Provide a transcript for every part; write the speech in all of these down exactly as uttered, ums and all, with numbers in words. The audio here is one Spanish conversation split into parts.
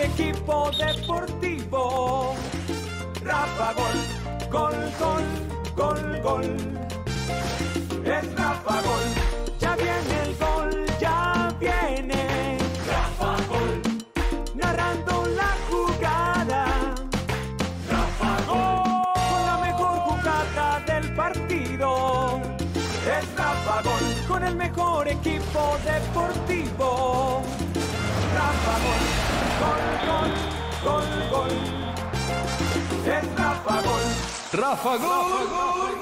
equipo deportivo. Rafa Gol, gol, gol, gol, gol. Es Rafa Gol, ya viene el gol, ya viene. Rafa Gol, narrando la jugada. Rafa Gol, con la mejor jugada del partido. Es Rafa Gol, con el mejor equipo deportivo. Rafa Gol, gol, gol, gol, gol. Es Rafa Gol. Rafa Gol. Gol.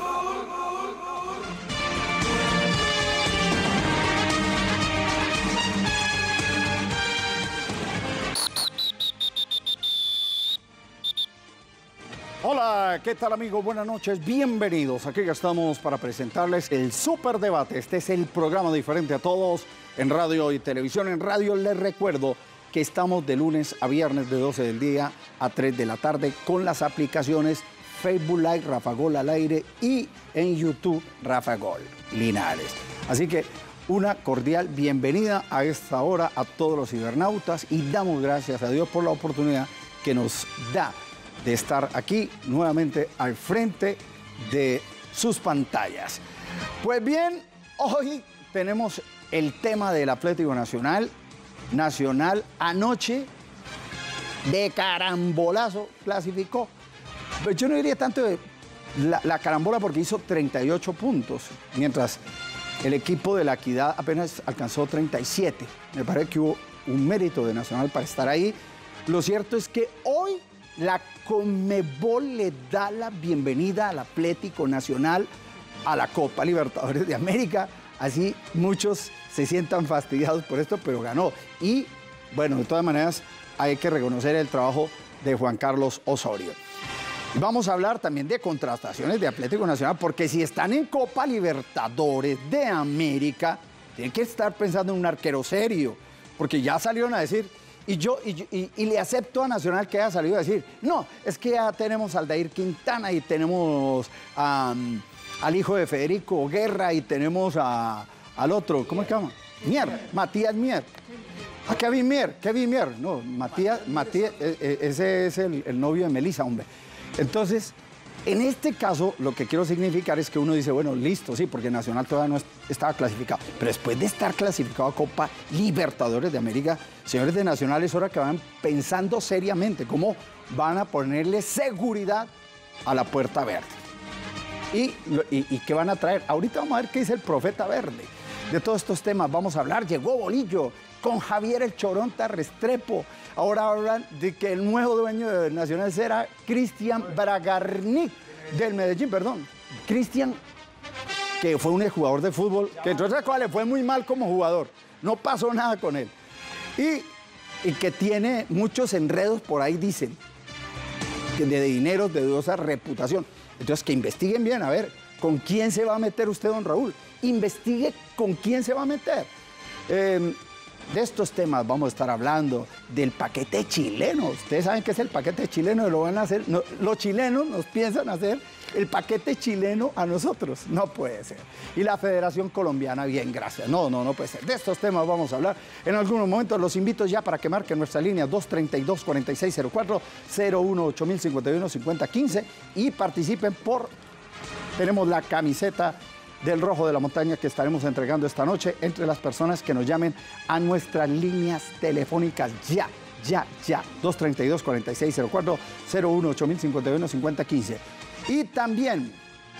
Hola, ¿qué tal amigos? Buenas noches, bienvenidos. Aquí estamos para presentarles el Super Debate. Este es el programa diferente a todos en radio y televisión. En radio les recuerdo que estamos de lunes a viernes de doce del día a tres de la tarde con las aplicaciones Facebook Live, Rafa Gol al aire y en YouTube Rafa Gol Linares. Así que una cordial bienvenida a esta hora a todos los cibernautas y damos gracias a Dios por la oportunidad que nos da de estar aquí nuevamente al frente de sus pantallas. Pues bien, hoy tenemos el tema del Atlético Nacional. Nacional anoche de carambolazo clasificó. Pero yo no diría tanto de la, la carambola porque hizo treinta y ocho puntos, mientras el equipo de la Equidad apenas alcanzó treinta y siete. Me parece que hubo un mérito de Nacional para estar ahí. Lo cierto es que hoy la Conmebol le da la bienvenida al Atlético Nacional a la Copa Libertadores de América. Así muchos se sientan fastidiados por esto, pero ganó. Y bueno, de todas maneras hay que reconocer el trabajo de Juan Carlos Osorio. Vamos a hablar también de contrataciones de Atlético Nacional, porque si están en Copa Libertadores de América, tienen que estar pensando en un arquero serio, porque ya salieron a decir... Y yo y, y, y le acepto a Nacional que haya salido a decir, no, es que ya tenemos a Aldair Quintana y tenemos um, al hijo de Federico Guerra y tenemos a, al otro, ¿cómo se llama? Mier, Matías Mier. Ah, Kevin Mier, Kevin Mier. No, Matías, Matías ese es el, el novio de Melissa, hombre. Entonces, en este caso, lo que quiero significar es que uno dice, bueno, listo, sí, porque Nacional todavía no estaba clasificado. Pero después de estar clasificado a Copa Libertadores de América, señores de Nacional, es hora que van pensando seriamente cómo van a ponerle seguridad a la Puerta Verde. Y, y, y qué van a traer. Ahorita vamos a ver qué dice el Profeta Verde. De todos estos temas vamos a hablar. Llegó Bolillo con Javier el Choronta Restrepo. Ahora hablan de que el nuevo dueño de Nacional será Cristian Bragarnik, del Medellín, perdón. Cristian, que fue un jugador de fútbol, que entre otras cosas le fue muy mal como jugador. No pasó nada con él. Y, y que tiene muchos enredos por ahí, dicen, que de dinero, de dudosa reputación. Entonces, que investiguen bien, a ver, ¿con quién se va a meter usted, don Raúl? Investigue con quién se va a meter. Eh, De estos temas vamos a estar hablando, del paquete chileno. Ustedes saben qué es el paquete chileno y lo van a hacer. No, los chilenos nos piensan hacer el paquete chileno a nosotros. No puede ser. Y la Federación Colombiana, bien, gracias. No, no, no puede ser. De estos temas vamos a hablar en algunos momentos. Los invito ya para que marquen nuestra línea dos treinta y dos, cuarenta y seis cero cuatro, cero uno ocho mil cincuenta y uno cincuenta quince y participen por... Tenemos la camiseta del Rojo de la Montaña que estaremos entregando esta noche entre las personas que nos llamen a nuestras líneas telefónicas ya, ya, ya. dos treinta y dos, cuarenta y seis cero cuatro, cero uno ocho mil cincuenta y uno cincuenta quince. Y también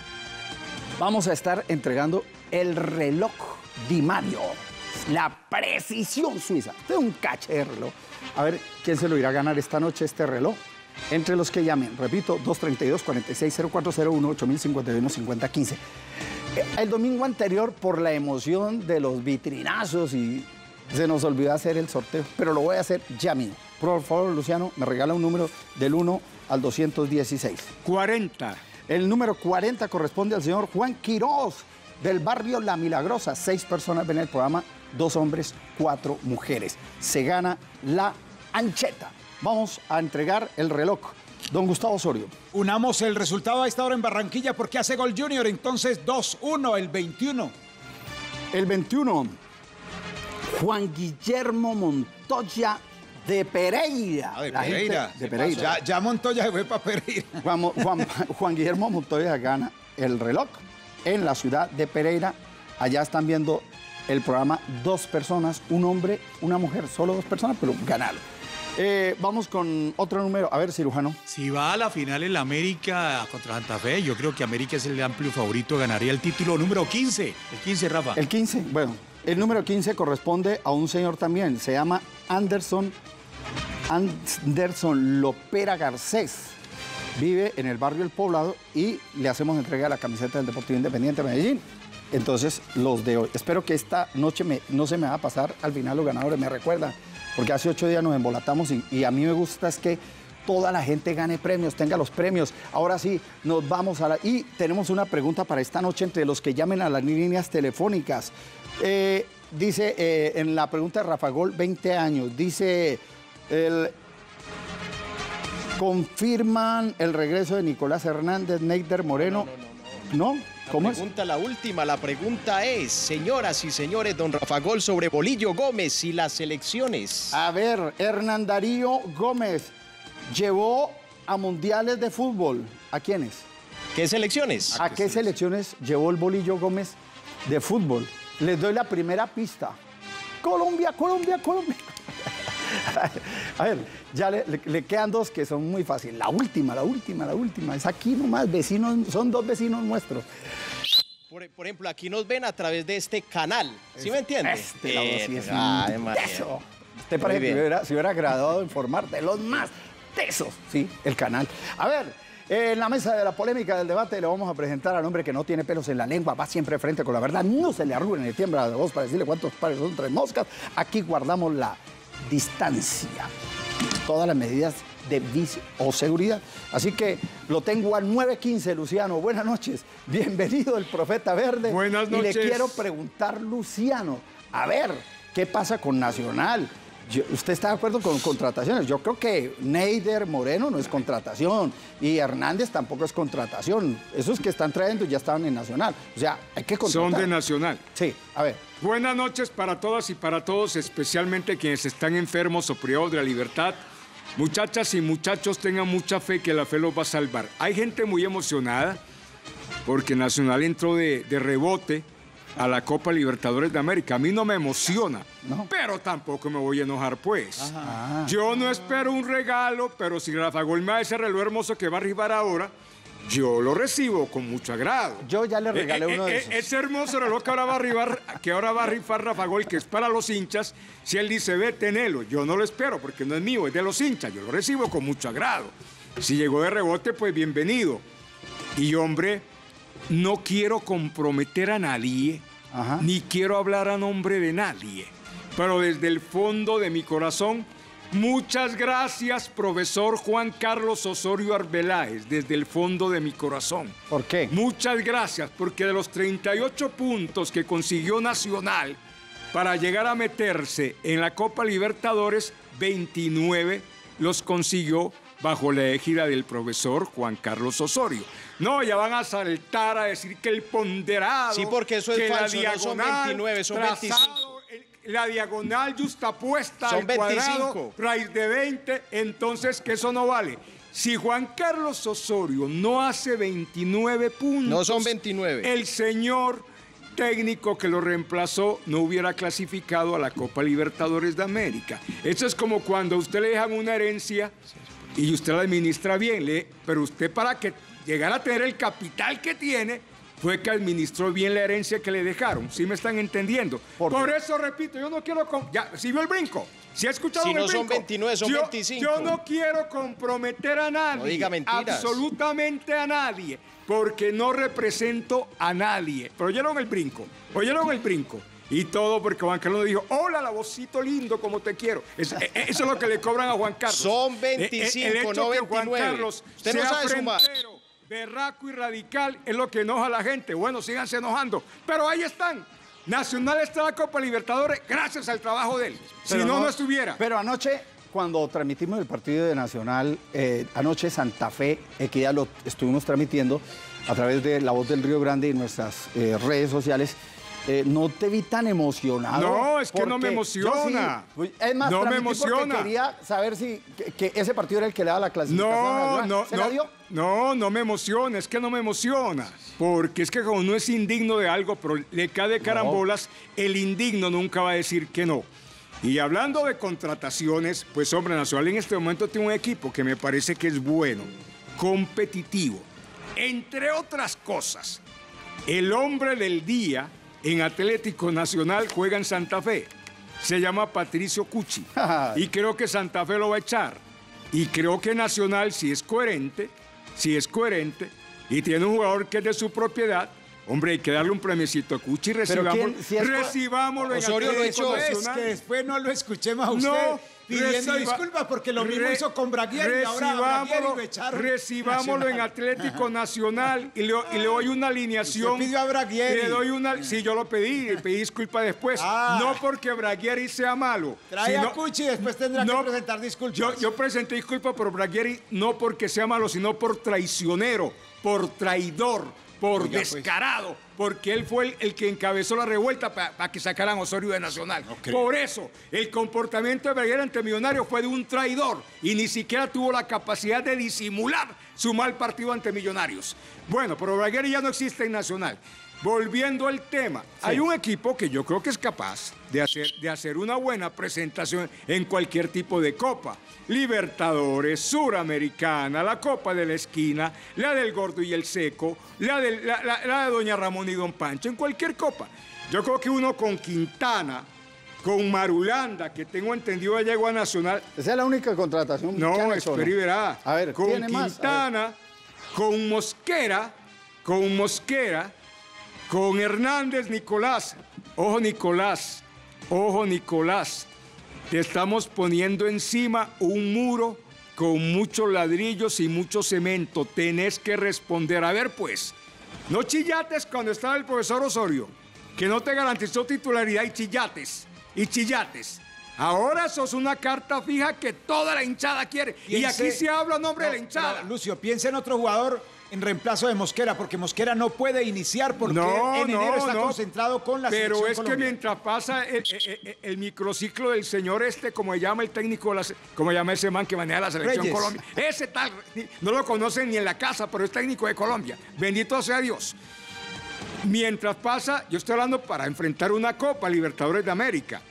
vamos a estar entregando el reloj Di Mario, la precisión suiza. Este es un caché de reloj. A ver, ¿quién se lo irá a ganar esta noche este reloj? Entre los que llamen, repito, dos treinta y dos, cuarenta y seis cero cuatro, cero uno ocho mil cincuenta y uno cincuenta quince. El domingo anterior, por la emoción de los vitrinazos, y se nos olvidó hacer el sorteo, pero lo voy a hacer ya mismo. Por favor, Luciano, me regala un número del uno al doscientos dieciséis. cuarenta. El número cuarenta corresponde al señor Juan Quiroz, del barrio La Milagrosa. Seis personas ven el programa, dos hombres, cuatro mujeres. Se gana la ancheta. Vamos a entregar el reloj. Don Gustavo Osorio. Unamos el resultado a esta hora en Barranquilla porque hace gol Junior, entonces dos uno, el veintiuno. El veintiuno, Juan Guillermo Montoya de Pereira. Ah, de La Pereira. gente de Pereira. Ya, ya Montoya se fue para Pereira. Juan, Juan, Juan Guillermo Montoya gana el reloj en la ciudad de Pereira. Allá están viendo el programa dos personas, un hombre, una mujer, solo dos personas, pero ganaron. Eh, vamos con otro número. A ver, cirujano. Si va a la final en la América contra Santa Fe, yo creo que América es el amplio favorito, ganaría el título número quince. El quince, Rafa. El quince, bueno, el número quince corresponde a un señor también. Se llama Anderson, Anderson Lopera Garcés. Vive en el barrio El Poblado y le hacemos entrega de la camiseta del Deportivo Independiente de Medellín. Entonces, los de hoy. Espero que esta noche me, no se me va a pasar al final los ganadores. Me recuerdan, porque hace ocho días nos embolatamos y, y a mí me gusta es que toda la gente gane premios, tenga los premios. Ahora sí, nos vamos a la... Y tenemos una pregunta para esta noche entre los que llamen a las líneas telefónicas. Eh, dice, eh, en la pregunta de Rafa Gol, veinte años, dice... El, ¿confirman el regreso de Nicolás Hernández, Neider Moreno? No, no, no, no. ¿No? ¿Cómo la pregunta, es? La última, la pregunta es, señoras y señores, don Rafa Gol sobre Bolillo Gómez y las selecciones. A ver, Hernán Darío Gómez llevó a mundiales de fútbol. ¿A quiénes? ¿Qué selecciones? ¿A qué selecciones llevó el Bolillo Gómez de fútbol? Les doy la primera pista. Colombia, Colombia, Colombia. A ver, ya le, le, le quedan dos que son muy fáciles. La última, la última, la última. Es aquí nomás, vecinos, son dos vecinos nuestros. Por, por ejemplo, aquí nos ven a través de este canal. ¿Sí me entiende? Este lado sí es Ay, un María. teso. Usted parece que hubiera, se hubiera agradado informar de los más tesos, sí, el canal. A ver, eh, en la mesa de la polémica del debate le vamos a presentar al hombre que no tiene pelos en la lengua, va siempre frente con la verdad, no se le arruga ni le tiembla la voz para decirle cuántos pares son tres moscas. Aquí guardamos la distancia, todas las medidas de bioseguridad. Así que lo tengo al nueve quince, Luciano. Buenas noches. Bienvenido el Profeta Verde. Buenas noches. Y le quiero preguntar, Luciano, a ver, ¿qué pasa con Nacional? Yo, ¿Usted está de acuerdo con contrataciones? Yo creo que Neider Moreno no es contratación y Hernández tampoco es contratación. Esos que están trayendo ya estaban en Nacional. O sea, hay que contratar. Son de Nacional. Sí, a ver. Buenas noches para todas y para todos, especialmente quienes están enfermos o privados de la libertad. Muchachas y muchachos, tengan mucha fe que la fe los va a salvar. Hay gente muy emocionada porque Nacional entró de, de rebote a la Copa Libertadores de América. A mí no me emociona, no. Pero tampoco me voy a enojar, pues. Ajá. Yo no espero un regalo, pero si Rafa Gol me da ese reloj hermoso que va a arribar ahora, yo lo recibo con mucho agrado. Yo ya le regalé eh, uno eh, de esos. Ese hermoso reloj que ahora va a arribar, que ahora va a rifar Rafa Gol, que es para los hinchas, si él dice, ve, tenelo, yo no lo espero porque no es mío, es de los hinchas, yo lo recibo con mucho agrado. Si llegó de rebote, pues bienvenido. Y hombre, no quiero comprometer a nadie, Ajá. ni quiero hablar a nombre de nadie, pero desde el fondo de mi corazón, muchas gracias, profesor Juan Carlos Osorio Arbeláez, desde el fondo de mi corazón. ¿Por qué? Muchas gracias, porque de los treinta y ocho puntos que consiguió Nacional para llegar a meterse en la Copa Libertadores, veintinueve los consiguió bajo la égida del profesor Juan Carlos Osorio. No, ya van a saltar a decir que el ponderado... Sí, porque eso es que falso, la no son diagonal veintinueve, son trazado, veinticinco. el- La diagonal justapuesta Son al cuadrado, veinticinco. raíz de veinte, entonces que eso no vale. Si Juan Carlos Osorio no hace veintinueve puntos... No son veintinueve. El señor técnico que lo reemplazó no hubiera clasificado a la Copa Libertadores de América. Eso es como cuando a usted le dejan una herencia y usted la administra bien, le- pero usted para que llegara a tener el capital que tiene, fue que administró bien la herencia que le dejaron. ¿Sí me están entendiendo? ¿Por Por, qué? eso, repito, yo no quiero... com- Ya, ¿sí vio el brinco? ¿Sí ha escuchado Si el no son brinco? veintinueve, son Yo- veinticinco. Yo no quiero comprometer a nadie. No diga mentiras. Absolutamente a nadie. Porque no represento a nadie. Pero oyeron el brinco. Oyeron el brinco. Y todo porque Juan Carlos dijo, hola, la vocito lindo, como te quiero. Es- e- e- eso es lo que le cobran a Juan Carlos. Son E- e- veinticinco, el hecho no que Juan veintinueve. Carlos Usted no sea sabe sumar. frentero, berraco y radical es lo que enoja a la gente. Bueno, síganse enojando. Pero ahí están. Nacional está en la Copa Libertadores gracias al trabajo de él. Si Pero no, no estuviera. Pero anoche, cuando transmitimos el partido de Nacional, eh, anoche Santa Fe, Equidad, lo estuvimos transmitiendo a través de La Voz del Río Grande y nuestras eh, redes sociales. eh, no te vi tan emocionado. No, es que no me porque emociona. yo sí, es más, No me transmití porque emociona. quería saber si que, que ese partido era el que le daba la clasificación. No, a la- no, ¿Se no, la dio? no, no me emociona, es que no me emociona. Porque es que como uno es indigno de algo, pero le cae de carambolas, el indigno nunca va a decir que no. Y hablando de contrataciones, pues hombre, Nacional en este momento tiene un equipo que me parece que es bueno, competitivo. Entre otras cosas, el hombre del día en Atlético Nacional juega en Santa Fe. Se llama Patricio Cuchi. Y creo que Santa Fe lo va a echar. Y creo que Nacional, si es coherente, si es coherente, y tiene un jugador que es de su propiedad, hombre, hay que darle un premiecito a Cuchi y recibámoslo, quién- si es co- recibámoslo en Osorio lo Atlético echó. Es Nacional. que después no lo escuchemos a usted No, pidiendo reciba- disculpas porque lo mismo re- hizo con Braguieri y ahora a Braguieri recibámoslo- lo echaron. Recibámoslo en Nacional. Atlético Nacional y le, y le doy una alineación. Usted pidió a Braguieri. Le doy una, sí, yo lo pedí, le pedí disculpa después. Ah. No porque Braguieri sea malo. Trae sino- a Cuchi y después tendrá no, que presentar disculpas. Yo, yo presenté disculpas por Braguieri no porque sea malo, sino por traicionero, por traidor, por Oiga, pues. descarado, porque él fue el, el que encabezó la revuelta para que sacaran a Osorio de Nacional. creo. Por eso, el comportamiento de Braguieri ante Millonarios fue de un traidor y ni siquiera tuvo la capacidad de disimular su mal partido ante Millonarios. Bueno, pero Braguieri ya no existe en Nacional. Volviendo al tema, hay un equipo que yo creo que es capaz de hacer, de hacer una buena presentación en cualquier tipo de copa. Libertadores, Suramericana, la Copa de la Esquina, la del Gordo y el Seco, la de, la, la- la de Doña Ramón y Don Pancho, en cualquier copa. Yo creo que uno con Quintana, con Marulanda, que tengo entendido ya llegó a Nacional. Esa es la única contratación. que No, han hecho, espera y verá. A ver, con ¿tiene más? A ver. Quintana, con Mosquera, con Mosquera, con Hernández Nicolás. Ojo, Nicolás, ojo, Nicolás. Te estamos poniendo encima un muro con muchos ladrillos y mucho cemento. Tenés que responder. A ver, pues, no chillates cuando estaba el profesor Osorio, que no te garantizó titularidad, y chillates, y chillates. Ahora sos una carta fija que toda la hinchada quiere. Y Piense- aquí se habla a nombre No, de la hinchada. pero, Lucio, piensa en otro jugador en reemplazo de Mosquera, porque Mosquera no puede iniciar porque No, en enero no, está no. concentrado con la Pero selección es que Colombia. mientras pasa el, el- el- el microciclo del señor este, como se llama el técnico, de la se- como se llama ese man que maneja la selección Reyes. Colombia, ese tal, ni- no lo conocen ni en la casa, pero es técnico de Colombia. Bendito sea Dios. Mientras pasa, yo estoy hablando para enfrentar una Copa Libertadores de América.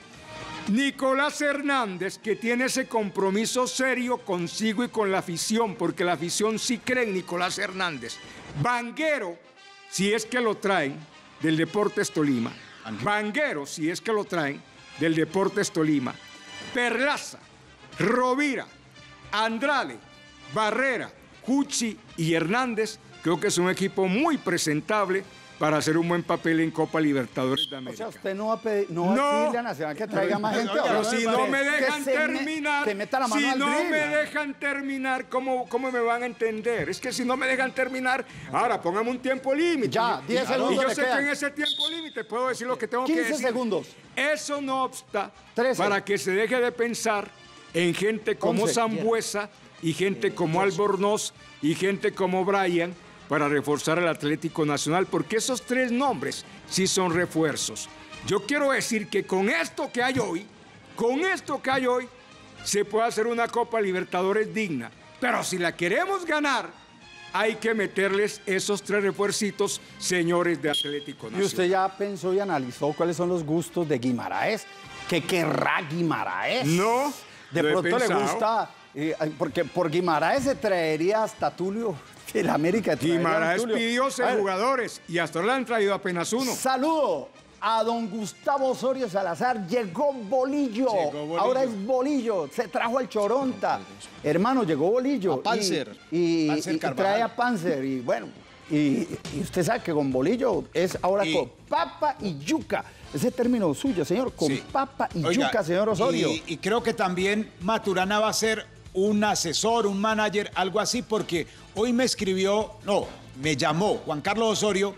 Nicolás Hernández, que tiene ese compromiso serio consigo y con la afición, porque la afición sí cree en Nicolás Hernández. Vanguero, si es que lo traen, del Deportes Tolima. Vanguero, si es que lo traen, del Deportes Tolima. Perlaza, Rovira, Andrade, Barrera, Cuchi y Hernández, creo que es un equipo muy presentable para hacer un buen papel en Copa Libertadores de O América. sea, usted no va a, pedir, no va a No. decirle a Nacional que traiga más gente. Pero ahora, si que- no me que dejan se me- terminar, que meta la mano si al no drill. me dejan terminar, ¿cómo, ¿cómo me van a entender? Es que si no me dejan terminar, ahora póngame un tiempo límite. Ya, Y- diez y- segundos Y yo le sé quedan. que en ese tiempo límite puedo decir lo que tengo que quince decir. segundos. Eso no obsta trece. para que se deje de pensar en gente como once. Sambuesa y gente como Albornoz y gente como Brian para reforzar el Atlético Nacional, porque esos tres nombres sí son refuerzos. Yo quiero decir que con esto que hay hoy, con esto que hay hoy, se puede hacer una Copa Libertadores digna. Pero si la queremos ganar, hay que meterles esos tres refuercitos, señores de Atlético Y Nacional. usted ya pensó y analizó cuáles son los gustos de Guimaraes. ¿Qué querrá Guimaraes? No, De lo he pronto le pensado. gusta, eh, porque por Guimaraes se traería hasta Tulio. El América traería a Guimaraes Tulio. pidió A seis ver, jugadores y hasta ahora le han traído apenas uno. Saludo a don Gustavo Osorio Salazar. Llegó Bolillo. Llegó Bolillo. Ahora es Bolillo. Se trajo al Choronta. Hermano, llegó Bolillo. A Panzer. Y, y- Panzer y- y Carvajal. trae a Panzer. Y bueno, y, y usted sabe que con Bolillo es ahora Y- con papa y yuca. Ese término suyo, señor. Con Sí. papa y Oiga, yuca, señor Osorio. Y, y creo que también Maturana va a ser un asesor, un manager, algo así, porque hoy me escribió, no, me llamó Juan Carlos Osorio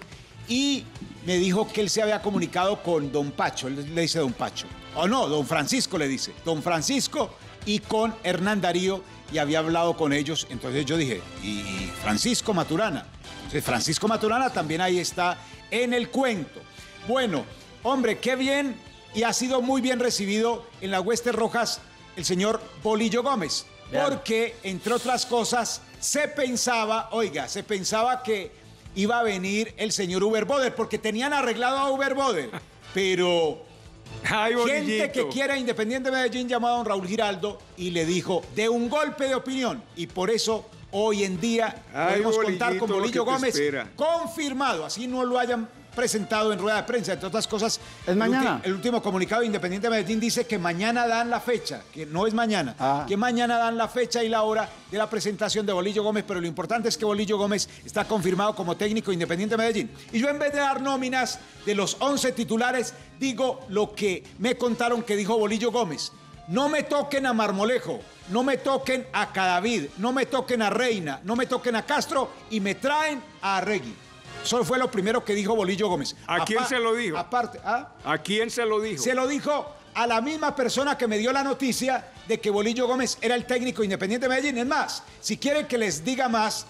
y me dijo que él se había comunicado con don Pacho, él le dice don Pacho, o no, don Francisco le dice, don Francisco y con Hernán Darío y había hablado con ellos, entonces yo dije, y Francisco Maturana, entonces Francisco Maturana también ahí está en el cuento. Bueno, hombre, qué bien, y ha sido muy bien recibido en las Huestes Rojas el señor Bolillo Gómez. Vean. Porque, entre otras cosas, se pensaba, oiga, se pensaba que iba a venir el señor Uber Boder, porque tenían arreglado a Uber Boder, pero Ay, gente que quiera Independiente Medellín llamó a don Raúl Giraldo y le dijo de un golpe de opinión, y por eso hoy en día Ay, podemos contar con Bolillo Gómez espera. confirmado, así no lo hayan presentado en rueda de prensa, entre otras cosas. ¿Es mañana? El, el último comunicado de Independiente Medellín dice que mañana dan la fecha, que no es mañana, ah. que mañana dan la fecha y la hora de la presentación de Bolillo Gómez, pero lo importante es que Bolillo Gómez está confirmado como técnico de Independiente Medellín. Y yo, en vez de dar nóminas de los once titulares, digo lo que me contaron que dijo Bolillo Gómez. No me toquen a Marmolejo, no me toquen a Cadavid, no me toquen a Reina, no me toquen a Castro y me traen a Arregui. Eso fue lo primero que dijo Bolillo Gómez. ¿A Apa- quién se lo dijo? Aparte, ¿ah? ¿A quién se lo dijo? Se lo dijo a la misma persona que me dio la noticia de que Bolillo Gómez era el técnico Independiente de Medellín. Es más, si quieren que les diga más,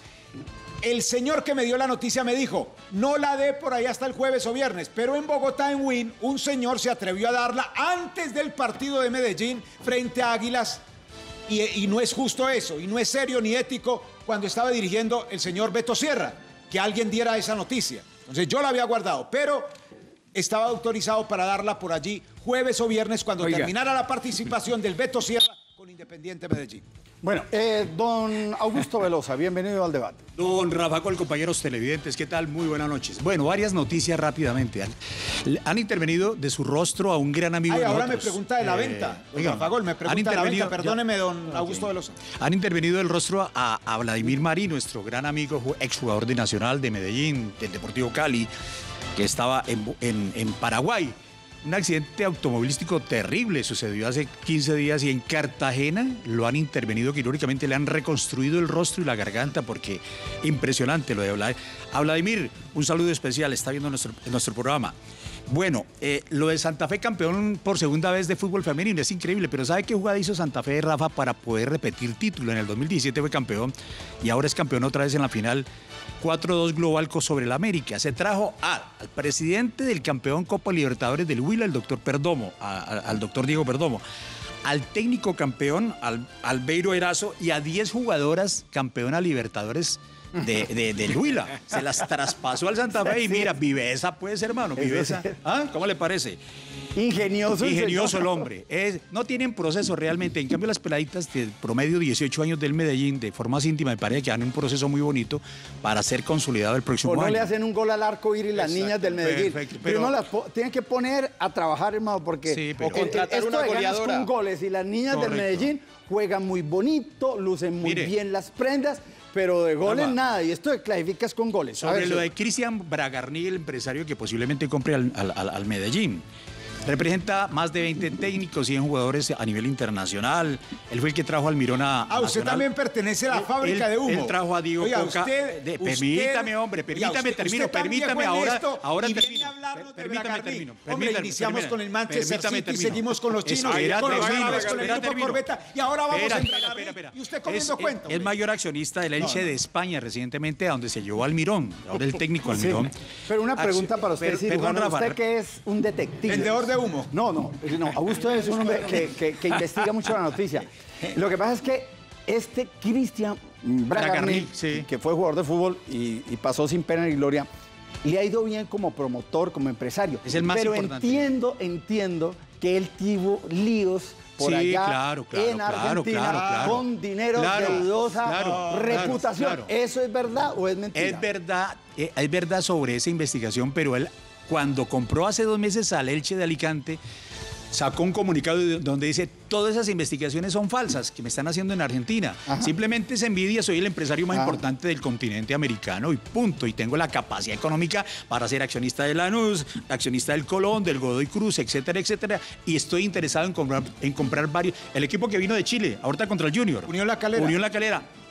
el señor que me dio la noticia me dijo, no la dé por ahí hasta el jueves o viernes, pero en Bogotá, en Win, un señor se atrevió a darla antes del partido de Medellín frente a Águilas. Y, y no es justo eso, y no es serio ni ético cuando estaba dirigiendo el señor Beto Sierra, que alguien diera esa noticia. Entonces yo la había guardado, pero estaba autorizado para darla por allí jueves o viernes cuando Oiga. terminara la participación del Beto Sierra con Independiente Medellín. Bueno, eh, don Augusto Velosa, bienvenido al debate. Don Rafa, con compañeros televidentes, ¿qué tal? Muy buenas noches. Bueno, varias noticias rápidamente. Han, han intervenido de su rostro a un gran amigo Ay, de ahora nosotros. me pregunta de la eh, venta. Oiga, Rafa Gol, me pregunta de la venta. Perdóneme, don ya, Augusto Velosa. Han intervenido el rostro a, a Vladimir Marín, nuestro gran amigo, exjugador de Nacional de Medellín, del Deportivo Cali, que estaba en, en, en Paraguay. Un accidente automovilístico terrible sucedió hace quince días y en Cartagena lo han intervenido quirúrgicamente, le han reconstruido el rostro y la garganta porque impresionante lo de Vladimir. A Vladimir, un saludo especial, está viendo nuestro, nuestro programa. Bueno, eh, lo de Santa Fe campeón por segunda vez de fútbol femenino es increíble, pero ¿sabe qué jugada hizo Santa Fe, Rafa, para poder repetir título? En el dos mil diecisiete fue campeón y ahora es campeón otra vez en la final. cuatro dos global sobre el América. Se trajo a, al presidente del campeón Copa Libertadores del Huila, el doctor Perdomo, a, a, al doctor Diego Perdomo, al técnico campeón, al Albeiro Erazo, y a diez jugadoras campeona Libertadores de, de, del Huila. Se las traspasó al Santa Fe y mira, viveza pues, hermano, viveza. ¿Ah? ¿Cómo le parece? Ingenioso. Ingenioso el hombre. Es, no tienen proceso realmente. En cambio, las peladitas de promedio dieciocho años del Medellín, de formas íntimas, me parece que dan un proceso muy bonito para ser consolidado el próximo o no año. le hacen un gol al arco iris las Exacto, niñas del Medellín. Perfecto, pero, pero no las tienen que poner a trabajar, hermano, porque sí, pero... o contratar esto una de ganas goleadora con goles y las niñas Correcto. del Medellín juegan muy bonito, lucen muy Mire, bien las prendas. Pero de goles Rafa, nada, y esto de clasificas con goles. Sobre ver, lo sí. de Cristian Bragarni, el empresario que posiblemente compre al, al, al Medellín. Representa más de veinte técnicos, cien jugadores a nivel internacional. Él fue el que trajo al Mirón a, a Ah, usted Nacional. también pertenece a la él, fábrica él, de humo. Él trajo a Diego Oiga, Coca. Usted, de, usted, permítame, hombre, permítame, usted, termino, usted permítame, ahora, esto, ahora y termino. Per, Permítame, termino. Hombre, Permítame, iniciamos permítame, con el Manchester permítame, City, termino. seguimos con los chinos, Espera, con los termino, árabes, con el espera, grupo termino. Corbeta, y ahora vamos Espera, a espera, entrar. espera, espera. Y usted comiendo es, cuenta. Es mayor accionista del Elche no, no. de España recientemente, a donde se llevó al Mirón. Ahora el técnico al Sí. Mirón. Pero una pregunta para usted, Pero, cirujano. perdón, Rafa. Usted que es un detective. Vendedor de humo. No, no, no. Augusto es un hombre que, que, que investiga mucho la noticia. Lo que pasa es que este Cristian Bragarni, sí. que fue jugador de fútbol y, y pasó sin pena ni gloria, le ha ido bien como promotor, como empresario. Es el más Pero importante. entiendo, entiendo que él tuvo líos por Sí, allá claro, claro, en Argentina claro, claro. con dinero Claro, de dudosa claro, reputación. claro, claro. ¿Eso es verdad o es mentira? Es verdad, eh, es verdad sobre esa investigación, pero él, cuando compró hace dos meses al Elche de Alicante, sacó un comunicado donde dice, todas esas investigaciones son falsas que me están haciendo en Argentina. Ajá. Simplemente es envidia, soy el empresario más Ajá. importante del continente americano y punto. Y tengo la capacidad económica para ser accionista de Lanús, accionista del Colón, del Godoy Cruz, etcétera, etcétera. Y estoy interesado en comprar, en comprar varios. El equipo que vino de Chile, ahorita contra el Junior. Unión La Calera. Unión La Calera.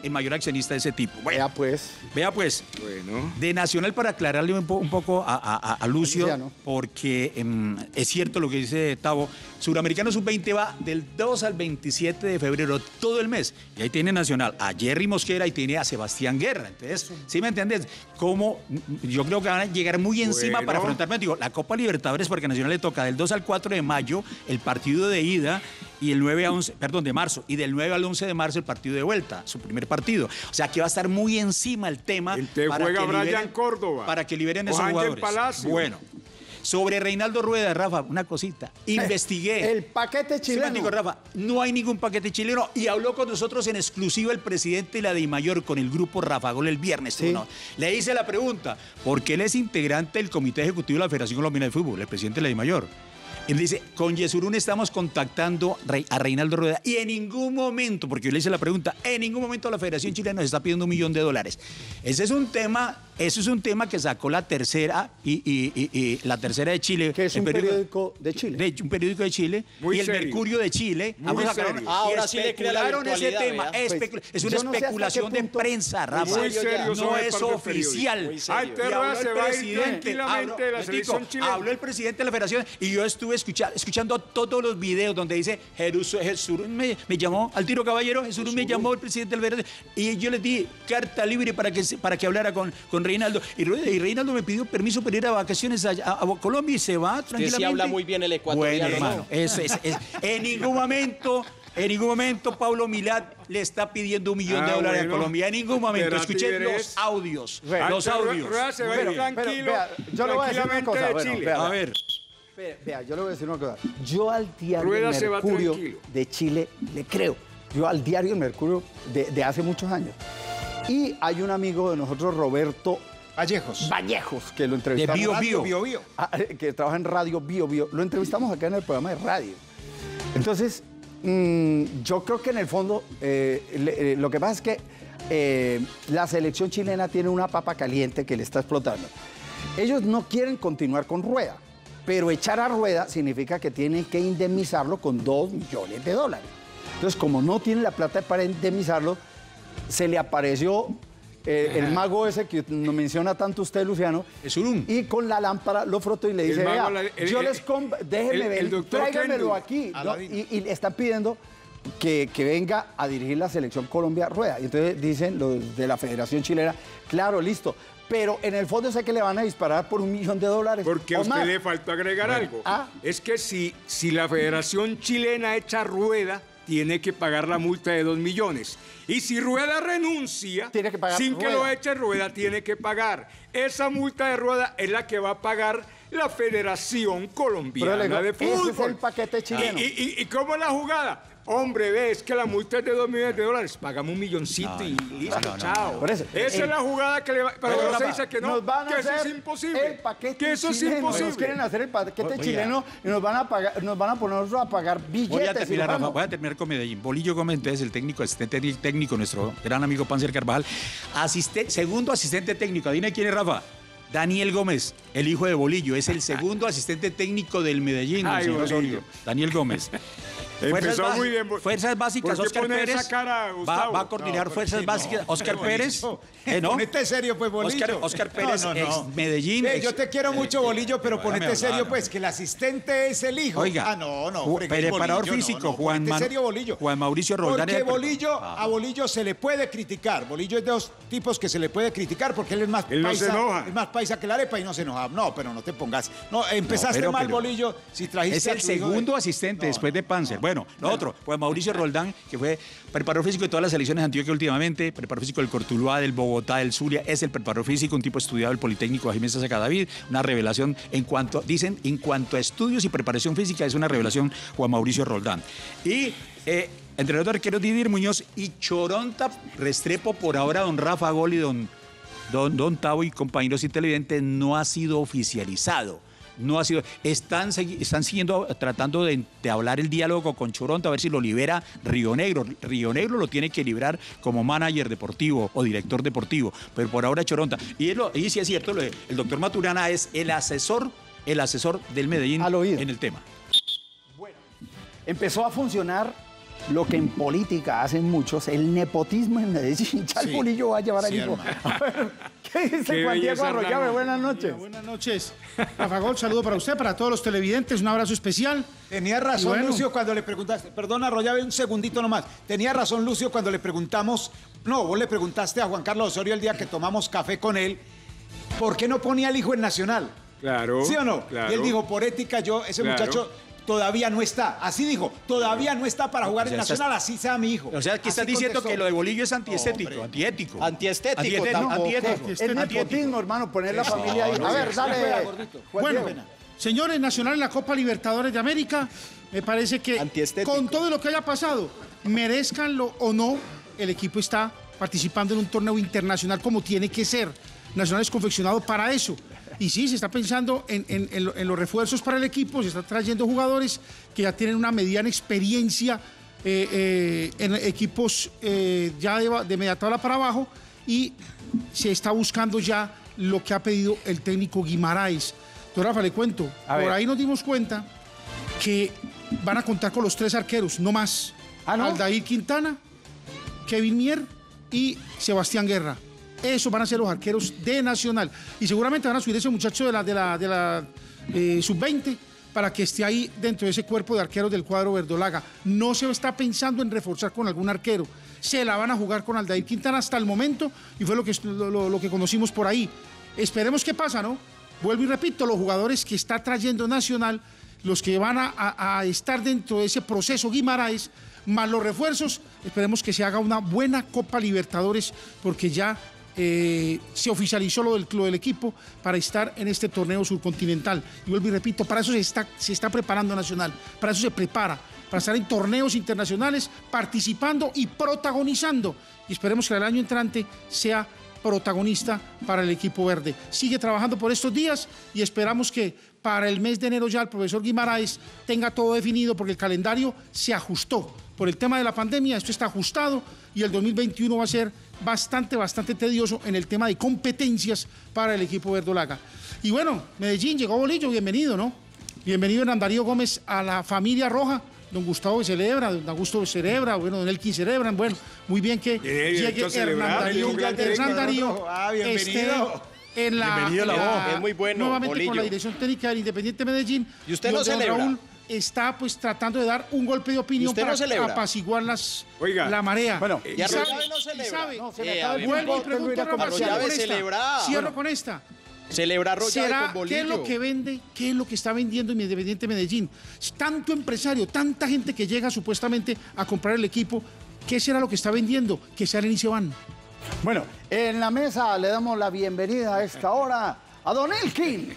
el mayor accionista de ese tipo. Bueno, Vea pues. vea pues, Bueno. de Nacional, para aclararle un, po- un poco a, a- a Lucio, Luciano. porque em, es cierto lo que dice Tavo, Suramericano sub veinte va del dos al veintisiete de febrero, todo el mes, y ahí tiene Nacional a Jerry Mosquera y tiene a Sebastián Guerra. Entonces, ¿sí me entiendes? Como yo creo que van a llegar muy encima Bueno. para afrontar, digo, la Copa Libertadores, porque a Nacional le toca del dos al cuatro de mayo el partido de ida y el nueve a once, perdón, de marzo, y del nueve al once de marzo el partido de vuelta, su primer partido. O sea, que va a estar muy encima el tema. Entonces para juega que Brian liberen- Córdoba. Para que liberen O esos Ángel jugadores. Palacio. Bueno, sobre Reinaldo Rueda, Rafa, una cosita. Investigué. El paquete Sí, me chileno. digo, Rafa, no hay ningún paquete chileno y habló con nosotros en exclusiva el presidente de la DIMAYOR con el grupo Rafa Gol el viernes. Sí. ¿No? Le hice la pregunta, porque él es integrante del Comité Ejecutivo de la Federación Colombiana de Fútbol, el presidente de la DIMAYOR. Él dice, con Yesurún estamos contactando Rey- a Reinaldo Rueda y en ningún momento, porque yo le hice la pregunta, en ningún momento la Federación Chilena nos está pidiendo un millón de dólares. Ese es un tema, eso es un tema que sacó la tercera y, y- y- y la tercera de Chile. Que es el un periódico de Chile. de un periódico de Chile Muy y el serio. Mercurio de Chile. Muy Ambos sacaron- serio. y Ahora sí le crea la especularon ese virtualidad, tema. vea. especula- Pues, es yo una no sé hasta especulación qué de punto- prensa, Rafa. Muy serio no sobre es parte del oficial. Muy serio. Ah, entonces Y Rueda habló se el va a ir presidente, tranquilamente habló- de la Tico, selección chilena. habló el presidente de la federación y yo estuve escucha- escuchando todos los videos donde dice Jesús, Jesús me, me llamó al tiro caballero, Jesús me llamó el presidente de la federación y yo le di carta libre para que se- para que hablara con, con Reinaldo y, Rueda- y Reinaldo me pidió permiso para ir a vacaciones a, a- a Colombia y se va tranquilamente. sí habla muy bien el ecuatoriano, Bueno, ¿no? hermano, eso es, es- en ningún momento en ningún momento Pablo Milad le está pidiendo un millón de Ah, dólares bueno. a Colombia. En ningún momento. Pero Escuché Tigres- los audios. Vea, Los Entonces, audios. Rueda se va a ir Pero- pero, tranquilo, vea, yo le voy a decir una tranquilamente cosa, de bueno, Chile. vea. A ver. Vea, vea, yo le voy a decir una cosa. Yo al diario Rueda El se va Mercurio tranquilo. de Chile le creo. Yo al diario El Mercurio de, de hace muchos años. Y hay un amigo de nosotros, Roberto Vallejos. Vallejos, que lo entrevistamos. Bio Bio. Bio, Bio. Ah, que trabaja en Radio Bio Bio. Lo entrevistamos acá en el programa de radio. Entonces, mm, yo creo que en el fondo, eh, le- eh, lo que pasa es que eh, la selección chilena tiene una papa caliente que le está explotando. Ellos no quieren continuar con Rueda, pero echar a Rueda significa que tienen que indemnizarlo con dos millones de dólares. Entonces, como no tienen la plata para indemnizarlo, se le apareció eh, el mago ese que nos menciona tanto usted, Luciano, Yesurún. y con la lámpara lo frotó y le El dice, mago, vea, la- el- yo el- les compro, déjenme el- ver, el doctor tráiganmelo Kendu. aquí. ¿no? Aladino. Y, y le están pidiendo que, que venga a dirigir la selección Colombia Rueda. Y entonces dicen los de la Federación Chilena, claro, listo. Pero en el fondo sé que le van a disparar por un millón de dólares. Porque a o usted más. le faltó agregar algo. Ah. Es que si, si la Federación Chilena echa Rueda, tiene que pagar la multa de dos millones. Y si Rueda renuncia, Tiene que pagar sin que Rueda. lo eche Rueda, tiene que pagar. Esa multa de Rueda es la que va a pagar la Federación Colombiana Pero le digo, de ese es Fútbol. el paquete chileno. ¿Y, y, y cómo es la jugada? Hombre, ves que la multa es de dos millones de dólares. Pagamos un milloncito y listo, chao. Por eso, Esa el- es la jugada que le va. Pero Pero, no se Rafa, dice que no, nos van a que eso hacer es imposible. El paquete que eso es chileno. imposible. Nos quieren hacer el paquete Oiga. chileno y nos van a pagar, nos van a ponernos a pagar billetes. Voy a terminar, y Rafa, vamos. voy a terminar con Medellín. Bolillo Gómez, entonces, el técnico, asistente técnico, técnico, nuestro gran amigo Panzer Carvajal. Asiste- segundo asistente técnico, adivina quién es, Rafa. Daniel Gómez, el hijo de Bolillo, es el segundo asistente técnico del Medellín, Ay, señor Bolillo. Osorio. Daniel Gómez. Empezó Bas- muy bien. Fuerzas Básicas, ¿Por qué Oscar pone Pérez. esa cara, va, Gustavo? va a coordinar No, Fuerzas ¿por qué Básicas. no? Oscar Bolillo. Pérez. ¿Eh, no? Ponete serio, pues, Bolillo. Oscar, Oscar Pérez, No, no, no. ex Medellín. Ve, ex- yo te quiero mucho, Bolillo, pero déjame ponete hablar, serio, no. pues, que el asistente es el hijo. Oiga, Ah, no, no. Ju- fregues, preparador Bolillo, físico, no, no, Juan ponete Man- serio, Bolillo. Juan Mauricio Roldán. Porque es el- Bolillo, Ah. a Bolillo se le puede criticar. Bolillo es de los tipos que se le puede criticar porque él es más Él no se paisa. enoja. Es más paisa que la arepa y no se enoja. No, pero no te pongas. No, empezaste pero- mal, pero- Bolillo. Si trajiste Es a el tu hijo de- segundo asistente No, después no, de Panzer. no. Bueno, lo otro, pues Mauricio Roldán, que fue preparador físico de todas las selecciones de Antioquia últimamente, preparador físico del Cortuluá, del Bogotá, del Zulia, es el preparador físico, un tipo estudiado del Politécnico de Jiménez Sacadavid, una revelación en cuanto, dicen, en cuanto a estudios y preparación física, es una revelación Juan Mauricio Roldán. Y eh, entre los arqueros Didier Muñoz y Choronta Restrepo, por ahora don Rafa Gol y don, don, don Tavo y compañeros y televidentes, no ha sido oficializado. No ha sido. Están, segui- están siguiendo, tratando de, de hablar el diálogo con Choronta, a ver si lo libera Río Negro. Río Negro lo tiene que librar como manager deportivo o director deportivo, pero por ahora Choronta. Y, es lo- y sí es cierto, lo de- el doctor Maturana es el asesor, el asesor del Medellín Al oído. en el tema. Empezó a funcionar lo que en política hacen muchos, el nepotismo en Medellín. Ya el Sí. Bolillo va a llevar al Sí, hijo. hermano. A ver, ¿qué dice Qué Juan Diego belleza, Arroyave? Hernán. Buenas noches. Buenas noches. Rafa Gol, saludo para usted, para todos los televidentes, un abrazo especial. Tenía razón, Y bueno. Lucio, cuando le preguntaste. Perdona, Arroyave, un segundito nomás. Tenía razón, Lucio, cuando le preguntamos. No, vos le preguntaste a Juan Carlos Osorio el día que tomamos café con él, ¿por qué no ponía al hijo en Nacional? Claro. ¿Sí o no? Claro. Y él dijo, por ética, yo, ese Claro. muchacho todavía no está. Así dijo, todavía no está para jugar o sea, en estás- Nacional, así sea mi hijo. O sea, que estás Así diciendo contestó. que lo de Bolillo es antiestético, antiético. Antiestético tampoco. antiético. Es nepotismo, hermano, poner la familia ahí. no, A no, ver, no, dale. Juega, gordito. Juan Bueno, Diego. señores, Nacional en la Copa Libertadores de América, me parece que Antiestético. con todo lo que haya pasado, merezcanlo o no, el equipo está participando en un torneo internacional como tiene que ser. Nacional es confeccionado para eso. Y sí, se está pensando en, en- en lo- en los refuerzos para el equipo, se está trayendo jugadores que ya tienen una mediana experiencia eh, eh, en equipos eh, ya de, ba- de media tabla para abajo y se está buscando ya lo que ha pedido el técnico Guimaraes. Don Rafa, le cuento, A por ver. ahí nos dimos cuenta que van a contar con los tres arqueros, no más. ¿Ah, no? Aldair Quintana, Kevin Mier y Sebastián Guerra. Esos van a ser los arqueros de Nacional. Y seguramente van a subir ese muchacho de la, de la, de la eh, sub veinte para que esté ahí dentro de ese cuerpo de arqueros del cuadro verdolaga. No se está pensando en reforzar con algún arquero. Se la van a jugar con Aldair Quintana hasta el momento y fue lo que, lo, lo- lo que conocimos por ahí. Esperemos qué pasa, ¿no? Vuelvo y repito, los jugadores que está trayendo Nacional, los que van a, a- a estar dentro de ese proceso Guimaraes, más los refuerzos, esperemos que se haga una buena Copa Libertadores, porque ya eh, se oficializó lo del, lo del equipo para estar en este torneo surcontinental. Y vuelvo y repito, para eso se está, se está preparando Nacional, para eso se prepara, para estar en torneos internacionales, participando y protagonizando. Y esperemos que el año entrante sea protagonista para el equipo verde. Sigue trabajando por estos días y esperamos que para el mes de enero ya el profesor Guimaraes tenga todo definido, porque el calendario se ajustó. Por el tema de la pandemia, esto está ajustado y el dos mil veintiuno va a ser bastante, bastante tedioso en el tema de competencias para el equipo verdolaga. Y bueno, Medellín, llegó Bolillo, bienvenido, ¿no? Bienvenido Hernán Darío Gómez a la familia roja. Don Gustavo que celebra, don Augusto celebra, bueno, don Elkin celebran, bueno, muy bien que Bien, llegue esto Hernán celebrar, Darío, un gran Hernán técnico. Darío Ah, bienvenido. esté en la, Bienvenido a la en voz. Es muy bueno, nuevamente con Bolillo. la dirección técnica del Independiente Medellín. ¿Y usted no donde don celebra? Raúl está pues tratando de dar un golpe de opinión usted no para celebra? apaciguar las, Oiga. la marea. Bueno, Y y sabe, Arroyave no y celebra. sabe, No, se me Eh, acaba el amigo, vuelvo y tiempo, tengo que ir pregunto a a Rafa, comercial. cierro Arroyave con esta. celebra. Cierro Bueno. con esta. Celebra Arroyave ¿Será con qué es Bolillo. lo que vende? ¿Qué es lo que está vendiendo Independiente Medellín? Tanto empresario, tanta gente que llega supuestamente a comprar el equipo, ¿qué será lo que está vendiendo? Que sea el inicio van. Bueno, en la mesa le damos la bienvenida a esta hora a Don Elkin.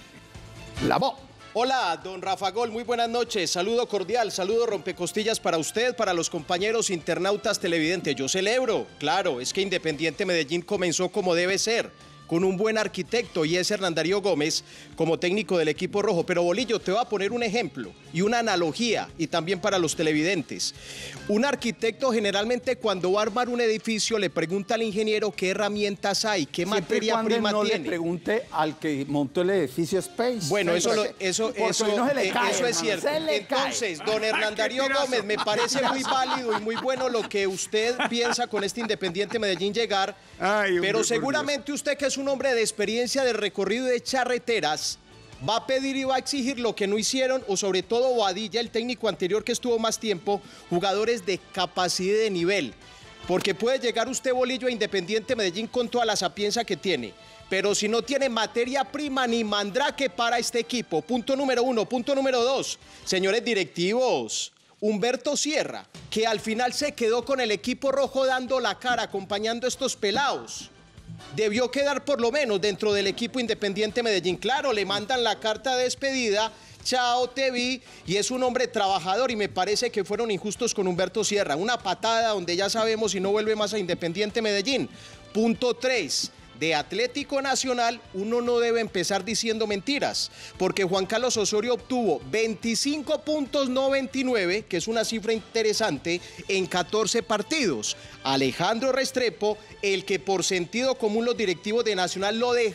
La voz. Hola, don Rafa Gol, muy buenas noches. Saludo cordial, saludo rompecostillas para usted, para los compañeros internautas televidentes. Yo celebro, claro, es que Independiente Medellín comenzó como debe ser, con un buen arquitecto y es Hernán Darío Gómez como técnico del equipo rojo. Pero Bolillo, te voy a poner un ejemplo y una analogía y también para los televidentes. Un arquitecto generalmente cuando va a armar un edificio le pregunta al ingeniero qué herramientas hay, qué Siempre y materia cuando prima no tiene. le pregunte al que montó el edificio Space. Bueno, eso, lo- Porque- eso, porque eso, no se le eh, cae, eso es hermano, cierto. se le cae. Entonces, don Hernán Darío Gómez, me parece muy válido y muy bueno lo que usted piensa con este Independiente Medellín llegar, Ay, hombre, pero por seguramente usted, que es un hombre de experiencia de recorrido de charreteras, va a pedir y va a exigir lo que no hicieron, o sobre todo Boadilla, el técnico anterior que estuvo más tiempo, jugadores de capacidad y de nivel. Porque puede llegar usted, Bolillo, a Independiente Medellín con toda la sapiencia que tiene. Pero si no tiene materia prima ni mandrake para este equipo. Punto número uno. Punto número dos. Señores directivos, Humberto Sierra, que al final se quedó con el equipo rojo dando la cara, acompañando a estos pelados, debió quedar por lo menos dentro del equipo Independiente Medellín. Claro, le mandan la carta de despedida, chao, te vi, y es un hombre trabajador y me parece que fueron injustos con Humberto Sierra. Una patada donde ya sabemos si no vuelve más a Independiente Medellín. Punto tres. De Atlético Nacional, uno no debe empezar diciendo mentiras, porque Juan Carlos Osorio obtuvo veinticinco puntos, no veintinueve, que es una cifra interesante, en catorce partidos. Alejandro Restrepo, el que por sentido común los directivos de Nacional lo dejan,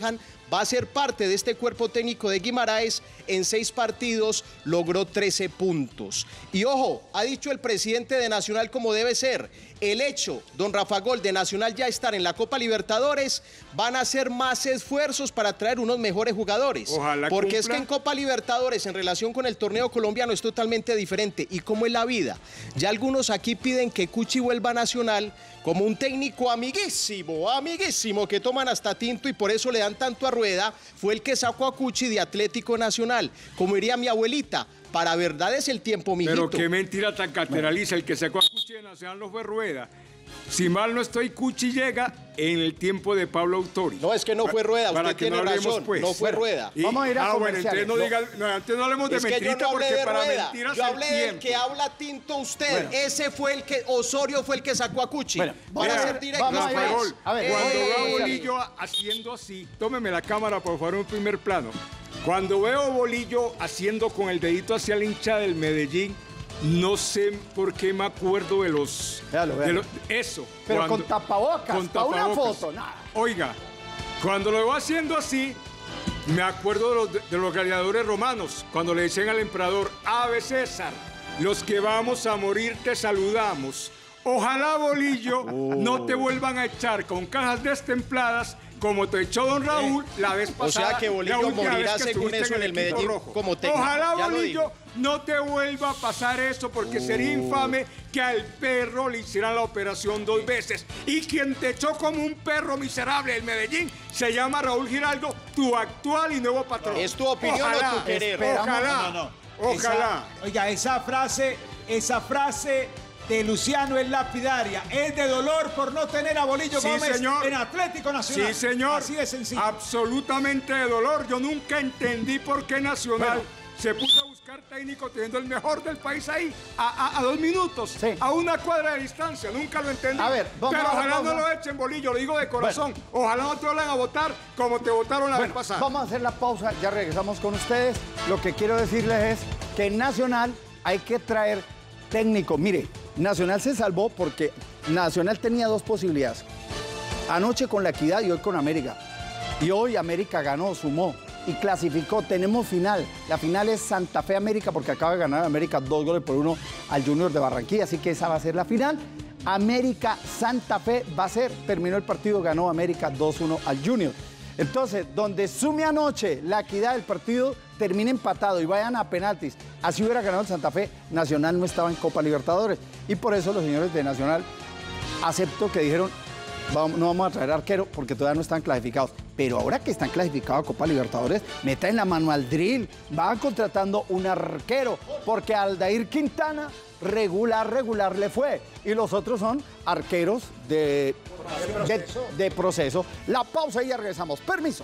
va a ser parte de este cuerpo técnico de Guimaraes. En seis partidos logró trece puntos. Y ojo, ha dicho el presidente de Nacional como debe ser, el hecho, don Rafa Gol, de Nacional ya estar en la Copa Libertadores, van a hacer más esfuerzos para traer unos mejores jugadores. Ojalá Porque cumpla. es que en Copa Libertadores, en relación con el torneo colombiano, es totalmente diferente. ¿Y cómo es la vida? Ya algunos aquí piden que Cuchi vuelva a Nacional como un técnico amiguísimo, amiguísimo, que toman hasta tinto y por eso le dan tanto a Rueda. Fue el que sacó a Cuchi de Atlético Nacional. Como diría mi abuelita, para verdad es el tiempo, mijito. Pero qué mentira tan cateraliza. El que sacó a Cuchi de Nacional no fue Rueda. Si mal no estoy, Cuchi llega en el tiempo de Pablo Autori. No, es que no fue Rueda, Para usted que tiene no hablemos, razón, pues. no fue Rueda. Y- Vamos a ir a ah, bueno, comerciales. entonces no, No. diga, no, antes no hablemos de Es que yo mentirita no hablé porque de para Rueda, mentiras yo el hablé del tiempo. que habla tinto usted. Bueno. Ese fue el que, Osorio fue el que sacó a Cuchi. Bueno, Para Vea, ser directo. vamos a ir a- pues. Rafael, a ver, Eh, cuando oye, veo a oye, Bolillo haciendo así, tómeme la cámara por favor en primer plano. Cuando veo a Bolillo haciendo con el dedito hacia la hincha del Medellín, no sé por qué me acuerdo de los... Véalo, de véalo. los- eso. Pero con tapabocas, con pa' una tapabocas. foto, nada. Oiga, cuando lo veo haciendo así, me acuerdo de los, de los gladiadores romanos, cuando le decían al emperador, Ave César, los que vamos a morir te saludamos. Ojalá, Bolillo, no te vuelvan a echar con cajas destempladas como te echó don Raúl la vez o pasada. sea que Bolillo la última morirá vez que según estuviste eso en el equipo Medellín rojo. como técnico. Ojalá, Ya lo Bolillo, dijo. no te vuelva a pasar eso porque sería infame que al perro le hicieran la operación dos veces. Y quien te echó como un perro miserable del Medellín se llama Raúl Giraldo, tu actual y nuevo patrón. ¿Es tu opinión o tu querer? Ojalá, No, no, no. ojalá. Esa- oiga, esa frase, esa frase de Luciano es lapidaria. Es de dolor por no tener a Bolillo Sí, Gómez señor. en Atlético Nacional. Sí, señor. Así de sencillo. Absolutamente de dolor. Yo nunca entendí por qué Nacional Bueno. se puso a buscar técnico teniendo el mejor del país ahí, a, a- a dos minutos, Sí. a una cuadra de distancia. Nunca lo entendí. A ver, vamos Pero a la ojalá no pausa. lo echen, Bolillo, lo digo de corazón. Ojalá no te vuelvan a votar como te votaron la Bueno, vez pasada. vamos a hacer la pausa, ya regresamos con ustedes. Lo que quiero decirles es que en Nacional hay que traer técnico. Mire, Nacional se salvó porque Nacional tenía dos posibilidades. Anoche con la Equidad y hoy con América. Y hoy América ganó, sumó y clasificó. Tenemos final. La final es Santa Fe América porque acaba de ganar América dos goles por uno al Junior de Barranquilla. Así que esa va a ser la final. América Santa Fe va a ser. Terminó el partido, ganó América dos uno al Junior. Entonces, donde sume anoche la Equidad del partido, termine empatado y vayan a penaltis. Así hubiera ganado el Santa Fe, Nacional no estaba en Copa Libertadores. Y por eso los señores de Nacional acepto que dijeron, vamos- no vamos a traer arquero porque todavía no están clasificados. Pero ahora que están clasificados a Copa Libertadores, metan la mano al drill, van contratando un arquero, porque Aldair Quintana regular, regular le fue. Y los otros son arqueros de, de, de proceso. La pausa y ya regresamos. Permiso.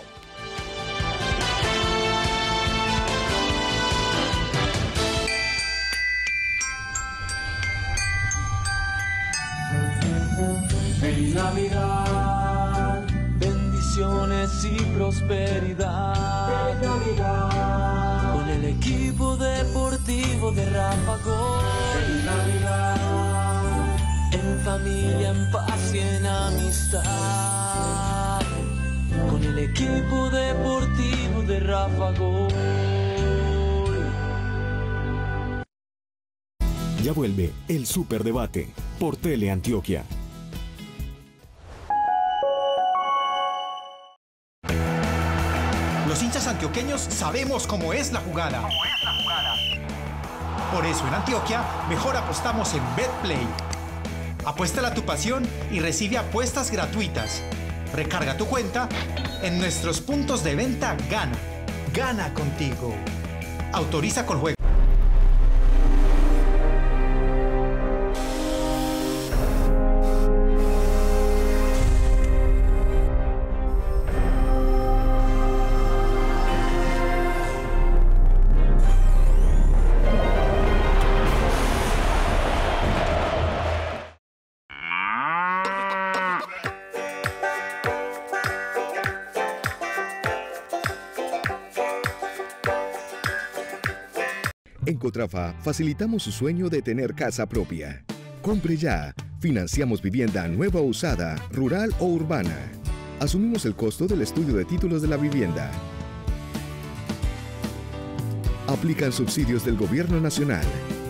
Feliz Navidad, bendiciones y prosperidad. Feliz Navidad, con el equipo deportivo de Rafa Gol. Feliz Navidad, en familia, en paz y en amistad. Con el equipo deportivo de Rafa Gol. Ya vuelve el Superdebate por Teleantioquia. Los hinchas antioqueños sabemos cómo es la jugada. Por eso en Antioquia mejor apostamos en BetPlay. Apuéstala a tu pasión y recibe apuestas gratuitas. Recarga tu cuenta en nuestros puntos de venta Gana. Gana contigo. Autoriza con juego. En Cotrafa facilitamos su sueño de tener casa propia. Compre ya. Financiamos vivienda nueva o usada, rural o urbana. Asumimos el costo del estudio de títulos de la vivienda. Aplican subsidios del Gobierno Nacional.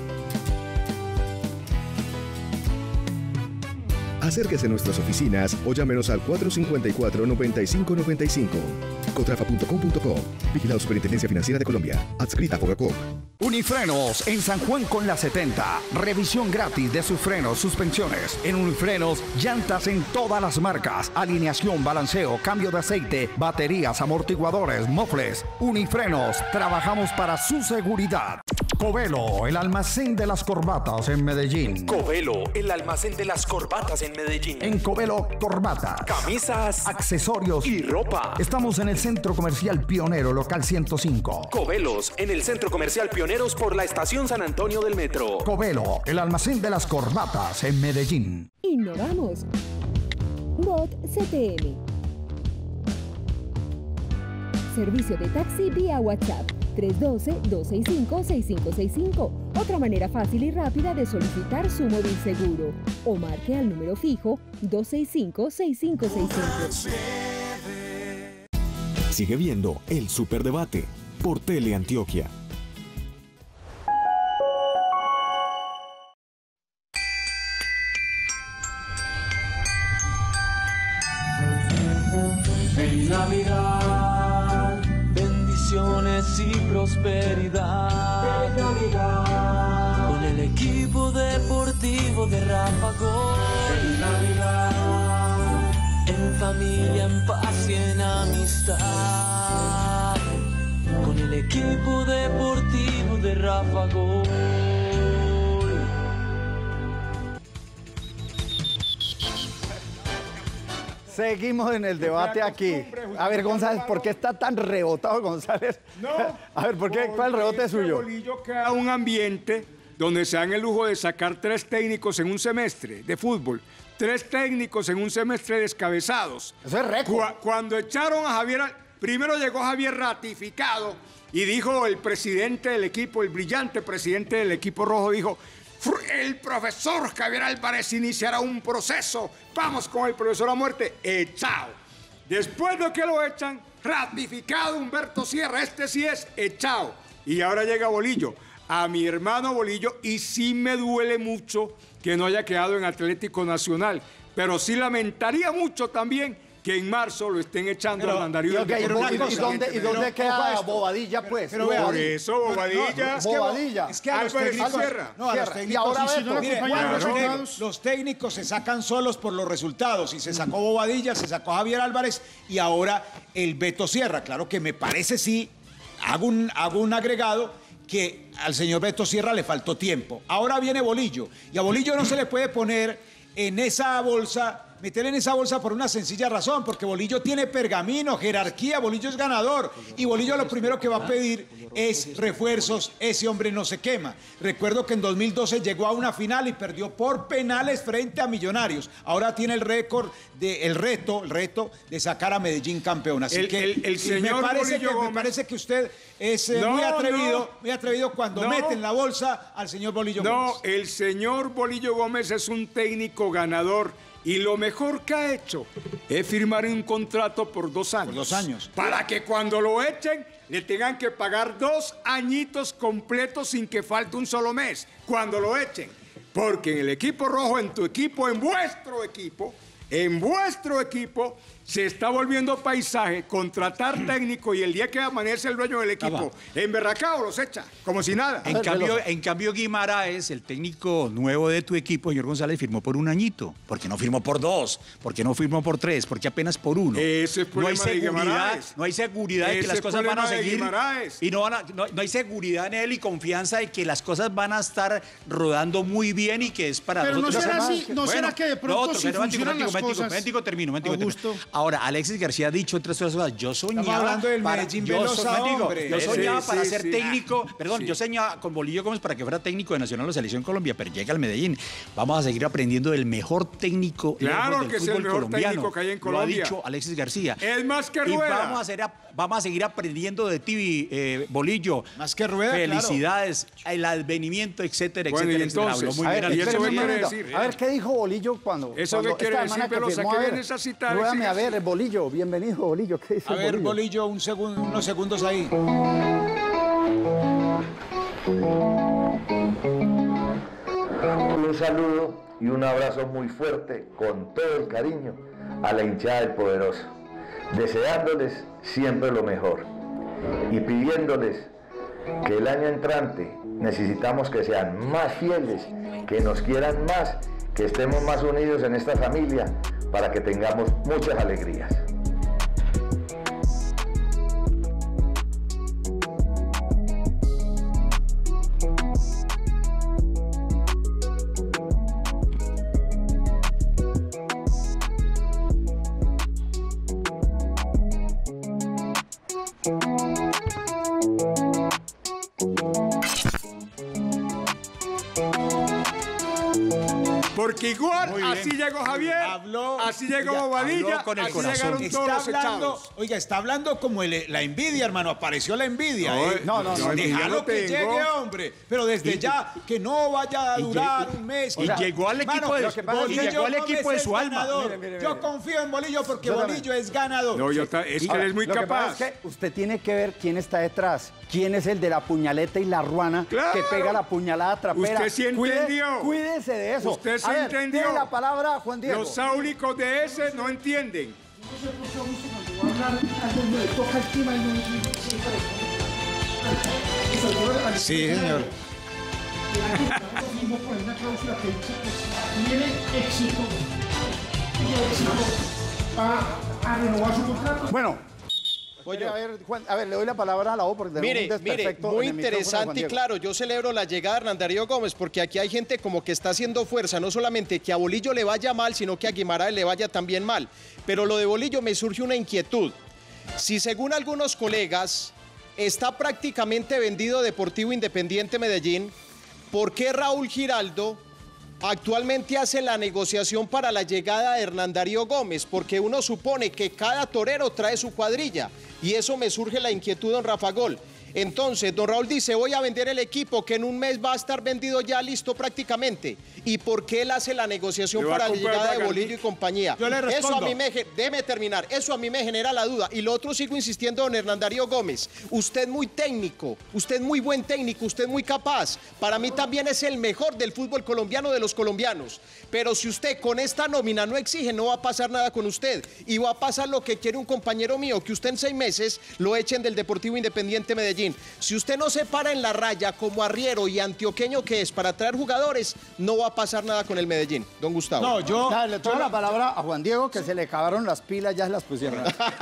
Acérquese a nuestras oficinas o llámenos al cuatro cinco cuatro, nueve cinco nueve cinco. cotrafa punto com punto co. Vigilado Superintendencia Financiera de Colombia. Adscrita a Fogacop. Unifrenos en San Juan con la setenta. Revisión gratis de sus frenos, suspensiones. En Unifrenos, llantas en todas las marcas. Alineación, balanceo, cambio de aceite, baterías, amortiguadores, mofles. Unifrenos, trabajamos para su seguridad. Covelo, el almacén de las corbatas en Medellín. Covelo, el almacén de las corbatas en Medellín. En Covelo, corbatas, camisas, accesorios y ropa. Estamos en el Centro Comercial Pionero, local ciento cinco. Covelos, en el Centro Comercial Pioneros por la Estación San Antonio del Metro. Covelo, el almacén de las corbatas en Medellín. Innovamos. Bot C T M. Servicio de taxi vía WhatsApp. tres uno dos, dos seis cinco, seis cinco seis cinco. Otra manera fácil y rápida de solicitar su móvil seguro. O marque al número fijo dos seis cinco, seis cinco seis cinco. Sigue viendo El Superdebate por Teleantioquia. Feliz Navidad, bendiciones y prosperidad. Feliz Navidad, con el equipo deportivo de Ráfago. Feliz Navidad, en familia, en paz y en amistad. Con el equipo deportivo de Ráfago. Seguimos en el debate aquí. A ver, González, ¿por qué está tan rebotado, González? No. A ver, ¿por qué? ¿Cuál es el rebote suyo? Bolillo crea un ambiente donde se dan el lujo de sacar tres técnicos en un semestre de fútbol. Tres técnicos en un semestre descabezados. Eso es récord. Cu- Cuando echaron a Javier, primero llegó Javier ratificado y dijo el presidente del equipo, el brillante presidente del equipo rojo, dijo: el profesor Javier Álvarez iniciará un proceso. Vamos con el profesor a muerte. Echado. Después de que lo echan, ratificado Humberto Sierra. Este sí es echado. Y ahora llega Bolillo. A mi hermano Bolillo, y sí me duele mucho que no haya quedado en Atlético Nacional. Pero sí lamentaría mucho también que en marzo lo estén echando Pero, al Mandarín. y, okay, ¿y, y dónde, y dónde queda Bobadilla, pues? Pero por eso, Bobadilla. No, Bobadilla. Es que a los Álvarez y técnicos, Sierra. no, a los Sierra. técnicos, Y ahora sí, sí, Beto. no, mire, Claro. los, técnicos, los técnicos se sacan solos por los resultados. Y se sacó Bobadilla, se sacó Javier Álvarez y ahora el Beto Sierra. Claro que me parece, sí, hago un, hago un agregado que al señor Beto Sierra le faltó tiempo. Ahora viene Bolillo y a Bolillo no se le puede poner en esa bolsa, meter en esa bolsa por una sencilla razón, porque Bolillo tiene pergamino, jerarquía, Bolillo es ganador y Bolillo lo primero que va a pedir es refuerzos, ese hombre no se quema. Recuerdo que en dos mil doce llegó a una final y perdió por penales frente a Millonarios. Ahora tiene el récord, de, el reto, el reto de sacar a Medellín campeón. Así El- que el- el sí, me, señor parece Bolillo que, me Gómez- parece que usted es eh, No, muy atrevido, no. muy atrevido cuando No. mete en la bolsa al señor Bolillo No, Gómez. el señor Bolillo Gómez es un técnico ganador y lo mejor que ha hecho es firmar un contrato por dos años. Por dos años. Para que cuando lo echen le tengan que pagar dos añitos completos sin que falte un solo mes. Cuando lo echen. Porque en el equipo rojo, en tu equipo, en vuestro equipo, en vuestro equipo, se está volviendo paisaje contratar técnico y el día que amanece el dueño del equipo, en Berracao los echa, como si nada. En cambio, en cambio, Guimaraes, el técnico nuevo de tu equipo, señor González, firmó por un añito. ¿Por qué no firmó por dos? ¿Por qué no firmó por tres? ¿Por qué apenas por uno? Ese es no hay problema de seguridad, Guimaraes. no hay seguridad de que Ese las es cosas van a problema de seguir. Guimaraes. Y no, van a- no, no hay seguridad en él y confianza de que las cosas van a estar rodando muy bien y que es para Pero no nosotros. será Bueno, así, no será que de pronto otro, si pero momentico, funcionan las momentico, cosas, momentico, termino, momentico, termino. Augusto. Ahora, Alexis García ha dicho entre otras cosas, yo soñaba... Estamos hablando del para- Medellín yo Velosa, so- momentico, hombre. Yo Sí, soñaba sí, para sí, ser sí. técnico, perdón, Sí. yo soñaba con Bolillo Gómez para que fuera técnico de Nacional o Selección Colombia, pero llega al Medellín. Vamos a seguir aprendiendo del mejor técnico Claro lejos del que es el fútbol mejor colombiano. técnico que hay en Lo Colombia. ha dicho Alexis García. Es más que Y Rueda. vamos a, hacer a- vamos a seguir aprendiendo de ti, eh, Bolillo. Más que Rueda, felicidades, claro. El advenimiento, etcétera, bueno, etcétera. Y entonces, etcétera. Muy a bien, ver, ¿y eso qué quiere momento. decir? A ver, ¿qué dijo Bolillo cuando? ¿Eso cuando qué quiere esta decir? Pero firmó? saqué A ver, bien esa cita. Ruédame, a ver, Bolillo, bienvenido, Bolillo. ¿Qué dice A ver, Bolillo? Bolillo, un segundo, unos segundos ahí. Un saludo y un abrazo muy fuerte, con todo el cariño, a la hinchada del Poderoso, deseándoles siempre lo mejor y pidiéndoles que el año entrante necesitamos que sean más fieles, que nos quieran más, que estemos más unidos en esta familia para que tengamos muchas alegrías. Porque igual así llegó Javier, habló, así llegó oiga, Bobadilla, con el así corazón. llegaron Está todos los hablando, echados. oiga, está hablando como el- la envidia, hermano. Apareció la envidia. No, ¿eh? no, no, no, Déjalo yo que tengo. llegue, hombre. Pero desde ya, que no vaya a durar un mes. y llegó al equipo de- lo que pasa es y que llegó al Gómez equipo de es su alma. ganador. Mire, mire, Yo mire. confío en Bolillo porque Yo también. Bolillo es ganador. No, yo ta- es que Ahora, él es muy lo que capaz. pasa es que usted tiene que ver quién está detrás, quién es el de la puñaleta y la ruana Claro. que pega la puñalada trapera. Usted sí Cuide- entendió. Cuídese de eso. Usted sí A ver, entendió. tiene la palabra Juan Diego. Los áulicos de ese no entienden. Sí, señor. Tiene éxito. Tiene éxito a, a renovar su contrato. Bueno. A ver, Juan, a ver, le doy la palabra a la O porque tenemos Mire, un mire, desperfecto muy en el micrófono de Juan interesante y Diego. claro, yo celebro la llegada de Hernán Darío Gómez porque aquí hay gente como que está haciendo fuerza, no solamente que a Bolillo le vaya mal, sino que a Guimaraes le vaya también mal. Pero lo de Bolillo me surge una inquietud. Si según algunos colegas está prácticamente vendido Deportivo Independiente Medellín, ¿por qué Raúl Giraldo actualmente hace la negociación para la llegada de Hernán Darío Gómez? Porque uno supone que cada torero trae su cuadrilla y eso me surge la inquietud, don Rafa Gol. Entonces, don Raúl dice, voy a vender el equipo que en un mes va a estar vendido ya listo prácticamente. ¿Y por qué él hace la negociación Le va a para la comprar llegada de Bacardi. Bolillo y compañía? Yo le Eso a respondo. mí me, ge- déjeme terminar, eso a mí me genera la duda. Y lo otro sigo insistiendo, don Hernán Darío Gómez, usted muy técnico, usted muy buen técnico, usted muy capaz. Para mí también es el mejor del fútbol colombiano de los colombianos. Pero si usted con esta nómina no exige, no va a pasar nada con usted. Y va a pasar lo que quiere un compañero mío, que usted en seis meses lo echen del Deportivo Independiente Medellín. Si usted no se para en la raya como arriero y antioqueño que es para traer jugadores, no va a pasar nada con el Medellín. Don Gustavo. No, yo... Dale, le tomo la palabra a Juan Diego, que se le acabaron las pilas, ya se las pusieron.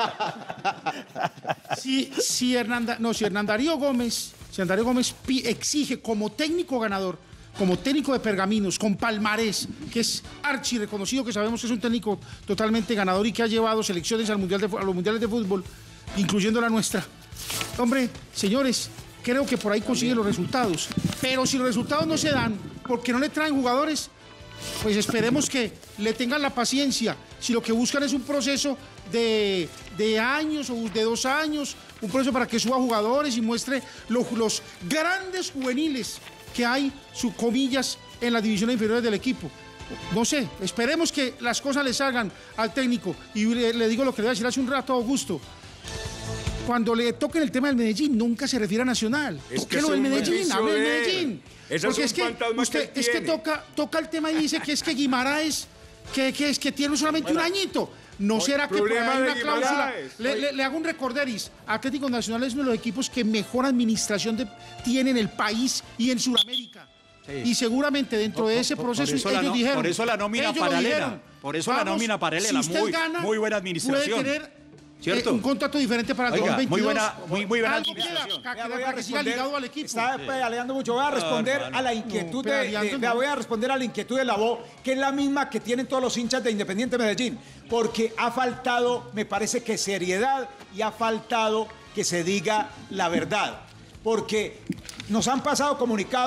Si, si, Hernanda, no, si Hernán Darío Gómez, si Hernán Darío Gómez pi- exige como técnico ganador, como técnico de pergaminos, con palmarés, que es archi reconocido, que sabemos que es un técnico totalmente ganador y que ha llevado selecciones al mundial de fu- a los mundiales de fútbol, incluyendo la nuestra. Hombre, señores, creo que por ahí consigue los resultados. Pero si los resultados no se dan porque no le traen jugadores, pues esperemos que le tengan la paciencia. Si lo que buscan es un proceso de, de años o de dos años, un proceso para que suba jugadores y muestre los, los grandes juveniles que hay, sus comillas, en las divisiones inferiores del equipo. No sé, esperemos que las cosas le salgan al técnico. Y le, le digo lo que le voy a decir hace un rato a Augusto. Cuando le toquen el tema del Medellín, nunca se refiere a Nacional. Es ¿Por que qué lo es del un Medellín? beneficio Hable del de él. Medellín. Ese Porque es es un que fantasma usted, que es que tiene. toca, toca el tema y dice que es que Guimaraes, que, que es que tiene solamente un añito. ¿No será que por ahí problema hay de una cláusula? Guimaraes. Le, le- le hago un recorderis. Atlético Nacional es uno de los equipos que mejor administración de- tiene en el país y en Sudamérica. Y seguramente dentro de ese Por- por proceso eso la ellos no- dijeron. por eso la nómina ellos lo paralela. dijeron, Por eso la vamos, nómina paralela, si usted muy- gana, muy buena administración. Puede tener ¿Cierto? eh, un contrato diferente para el Oiga, dos mil veintidós. muy buena- muy- muy buena Algo queda, administración. para que- Vea, voy a para que siga responder. ligado al equipo. Está pedaleando mucho. Voy a responder hermano. a la inquietud No, de, pedaleando de- no. vea, voy a responder a la inquietud de la voz, que es la misma que tienen todos los hinchas de Independiente Medellín, porque ha faltado, me parece que seriedad y ha faltado que se diga la verdad, porque nos han pasado comunicados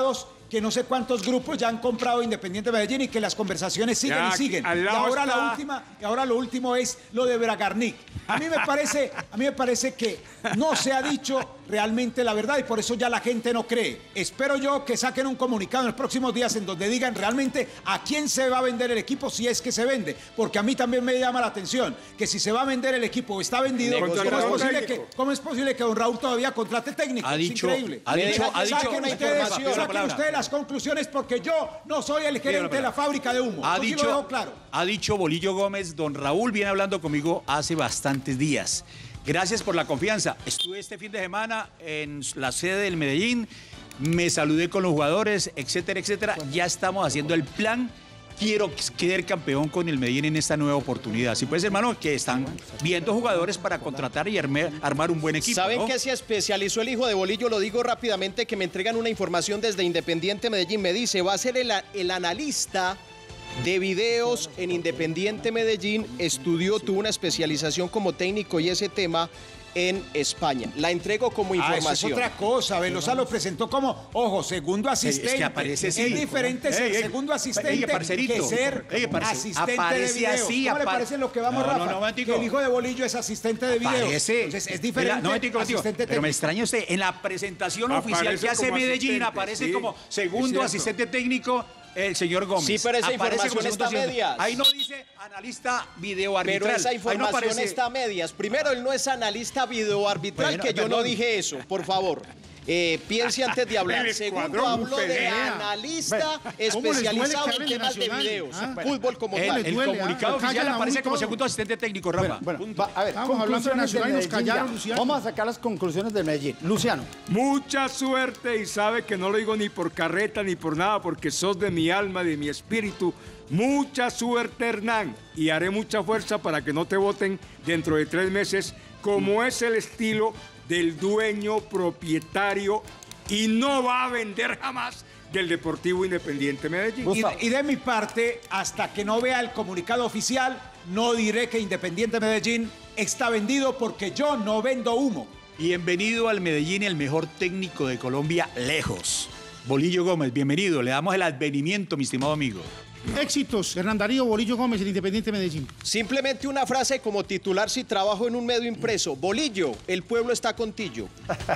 que no sé cuántos grupos ya han comprado Independiente Medellín y que las conversaciones siguen Ya, y siguen. al Y lado ahora, está- la última, y ahora lo último es lo de Bragarnik. A mí me parece, a mí me parece que no se ha dicho realmente la verdad y por eso ya la gente no cree. Espero yo que saquen un comunicado en los próximos días en donde digan realmente a quién se va a vender el equipo si es que se vende. Porque a mí también me llama la atención que si se va a vender el equipo o está vendido, ¿cómo es, posible que, ¿cómo es posible que don Raúl todavía contrate técnico? Ha Es dicho- increíble. ha dicho- ha dicho- Saquen una ustedes, información. saquen ustedes las conclusiones porque yo no soy el gerente de la fábrica de humo. Ha Eso sí dicho, lo dejo claro. ha dicho Bolillo Gómez, don Raúl viene hablando conmigo hace bastantes días. Gracias por la confianza. Estuve este fin de semana en la sede del Medellín, me saludé con los jugadores, etcétera, etcétera. Ya estamos haciendo el plan. Quiero quedar campeón con el Medellín en esta nueva oportunidad. Si pues, hermano, que están viendo jugadores para contratar y armar, armar un buen equipo. ¿Saben ¿no? qué se especializó el hijo de Bolillo? Lo digo rápidamente, que me entregan una información desde Independiente Medellín. Me dice, va a ser el, el analista de videos en Independiente Medellín. Estudió, tuvo una especialización como técnico y ese tema en España. La entrego como Ah, información. eso es otra cosa. Velosa lo presentó como, ojo, segundo asistente. Es que aparece así. Es diferente ser Ey, ey, segundo asistente ey, parcerito. que ser Ey, parce- asistente aparece de video. así, ¿Cómo le apa- parece lo que vamos, No, no, Rafa? no, momentico. Que el hijo de Bolillo es asistente de video. Parece. Entonces, es diferente. No, momentico, momentico. asistente Pero me técnico. extraña usted. En la presentación Aparece oficial que hace como Medellín asistente, aparece sí, como segundo es cierto. asistente técnico el señor Gómez. Sí, pero esa Aparece información como segundo está a asistente. medias. Ahí no dice analista video arbitral. Pero esa Ahí no información aparece- está a medias. Primero, él no es analista videoarbitral, Bueno, que yo no perdón. dije eso, por favor. Eh, piense antes de hablar. El Segundo, escuadrón hablo de pelea. analista ¿Cómo les duele especializado que en hablen de temas de Nacional? videos. Ah. Fútbol como El, tal. el duele, comunicado ah, oficial callan a aparece uno y como todo. segundo asistente técnico, Rafa. Bueno, Punto. va- a ver, Estamos hablando de conclusiones Nacional y nos Medellín ya. callaron, Luciano. Vamos a sacar las conclusiones de Medellín. Luciano. Mucha suerte y sabe que no lo digo ni por carreta ni por nada, porque sos de mi alma, de mi espíritu. Mucha suerte, Hernán, y haré mucha fuerza para que no te voten dentro de tres meses, como es el estilo del dueño propietario y no va a vender jamás del Deportivo Independiente Medellín. Y, y de mi parte, hasta que no vea el comunicado oficial, no diré que Independiente Medellín está vendido porque yo no vendo humo. Bienvenido al Medellín, el mejor técnico de Colombia, lejos. Bolillo Gómez, bienvenido. Le damos el advenimiento, mi estimado amigo. Éxitos, Hernán Darío Bolillo Gómez, el Independiente Medellín. Simplemente una frase como titular si trabajo en un medio impreso. Bolillo, el pueblo está contigo.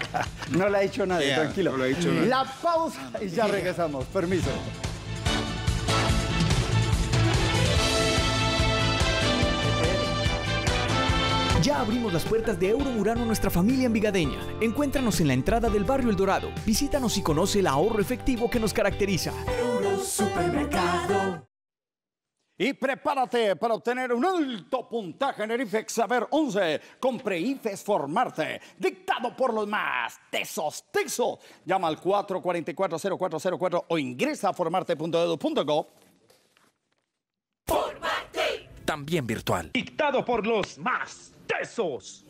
No le ha dicho nadie, Yeah, tranquilo. no le ha dicho nadie. La pausa y ya regresamos. Permiso. Ya abrimos las puertas de Euromurano a nuestra familia envigadeña. Encuéntranos en la entrada del barrio El Dorado. Visítanos y conoce el ahorro efectivo que nos caracteriza. Supermercado. Y prepárate para obtener un alto puntaje en el IFEX Saber once. Compre IFES Formarte, dictado por los más tesos, tesos. Llama al cuatro cuatro cuatro, cero cuatro cero cuatro o ingresa a formarte punto edu punto co. También virtual. Dictado por los más tesos.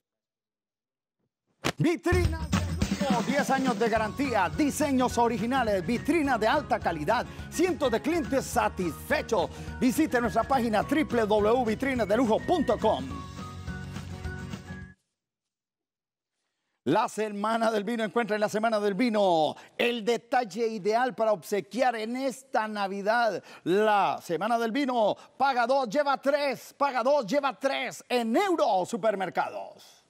Vitrinas de lujo, diez años de garantía, diseños originales, vitrinas de alta calidad, cientos de clientes satisfechos. Visite nuestra página doble u doble u doble u punto vitrinas de lujo punto com. La Semana del Vino, encuentra en la Semana del Vino el detalle ideal para obsequiar en esta Navidad. La Semana del Vino, paga dos, lleva tres, paga dos, lleva tres en Euro Supermercados.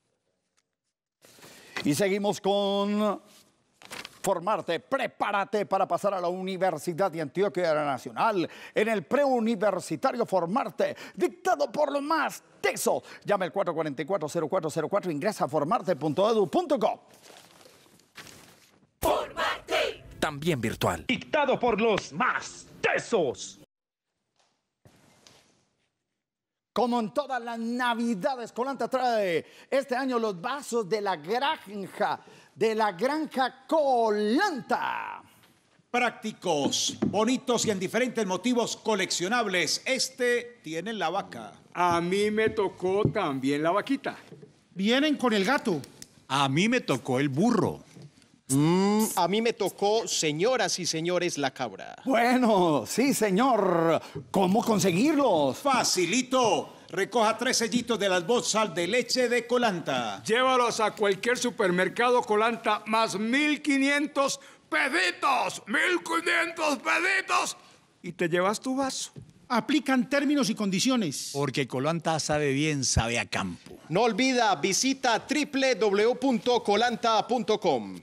Y seguimos con Formarte, prepárate para pasar a la Universidad de Antioquia Nacional en el preuniversitario Formarte, dictado por los más tesos. Llama al cuatro cuatro cuatro, cero cuatro cero cuatro, ingresa a formarte punto edu punto co. También virtual. Dictado por los más tesos. Como en todas las navidades, Colanta trae este año los vasos de la granja, de la granja Colanta. Prácticos, bonitos y en diferentes motivos coleccionables. Este tiene la vaca. A mí me tocó también la vaquita. Vienen con el gato. A mí me tocó el burro. Mm, a mí me tocó, señoras y señores, la cabra. Bueno, sí, señor. ¿Cómo conseguirlos? Facilito. Recoja tres sellitos de las bolsas de leche de Colanta. Llévalos a cualquier supermercado Colanta, más mil quinientos pesitos, mil quinientos pesitos, y te llevas tu vaso. Aplican términos y condiciones. Porque Colanta sabe bien, sabe a campo. No olvida, visita doble u doble u doble u punto colanta punto com.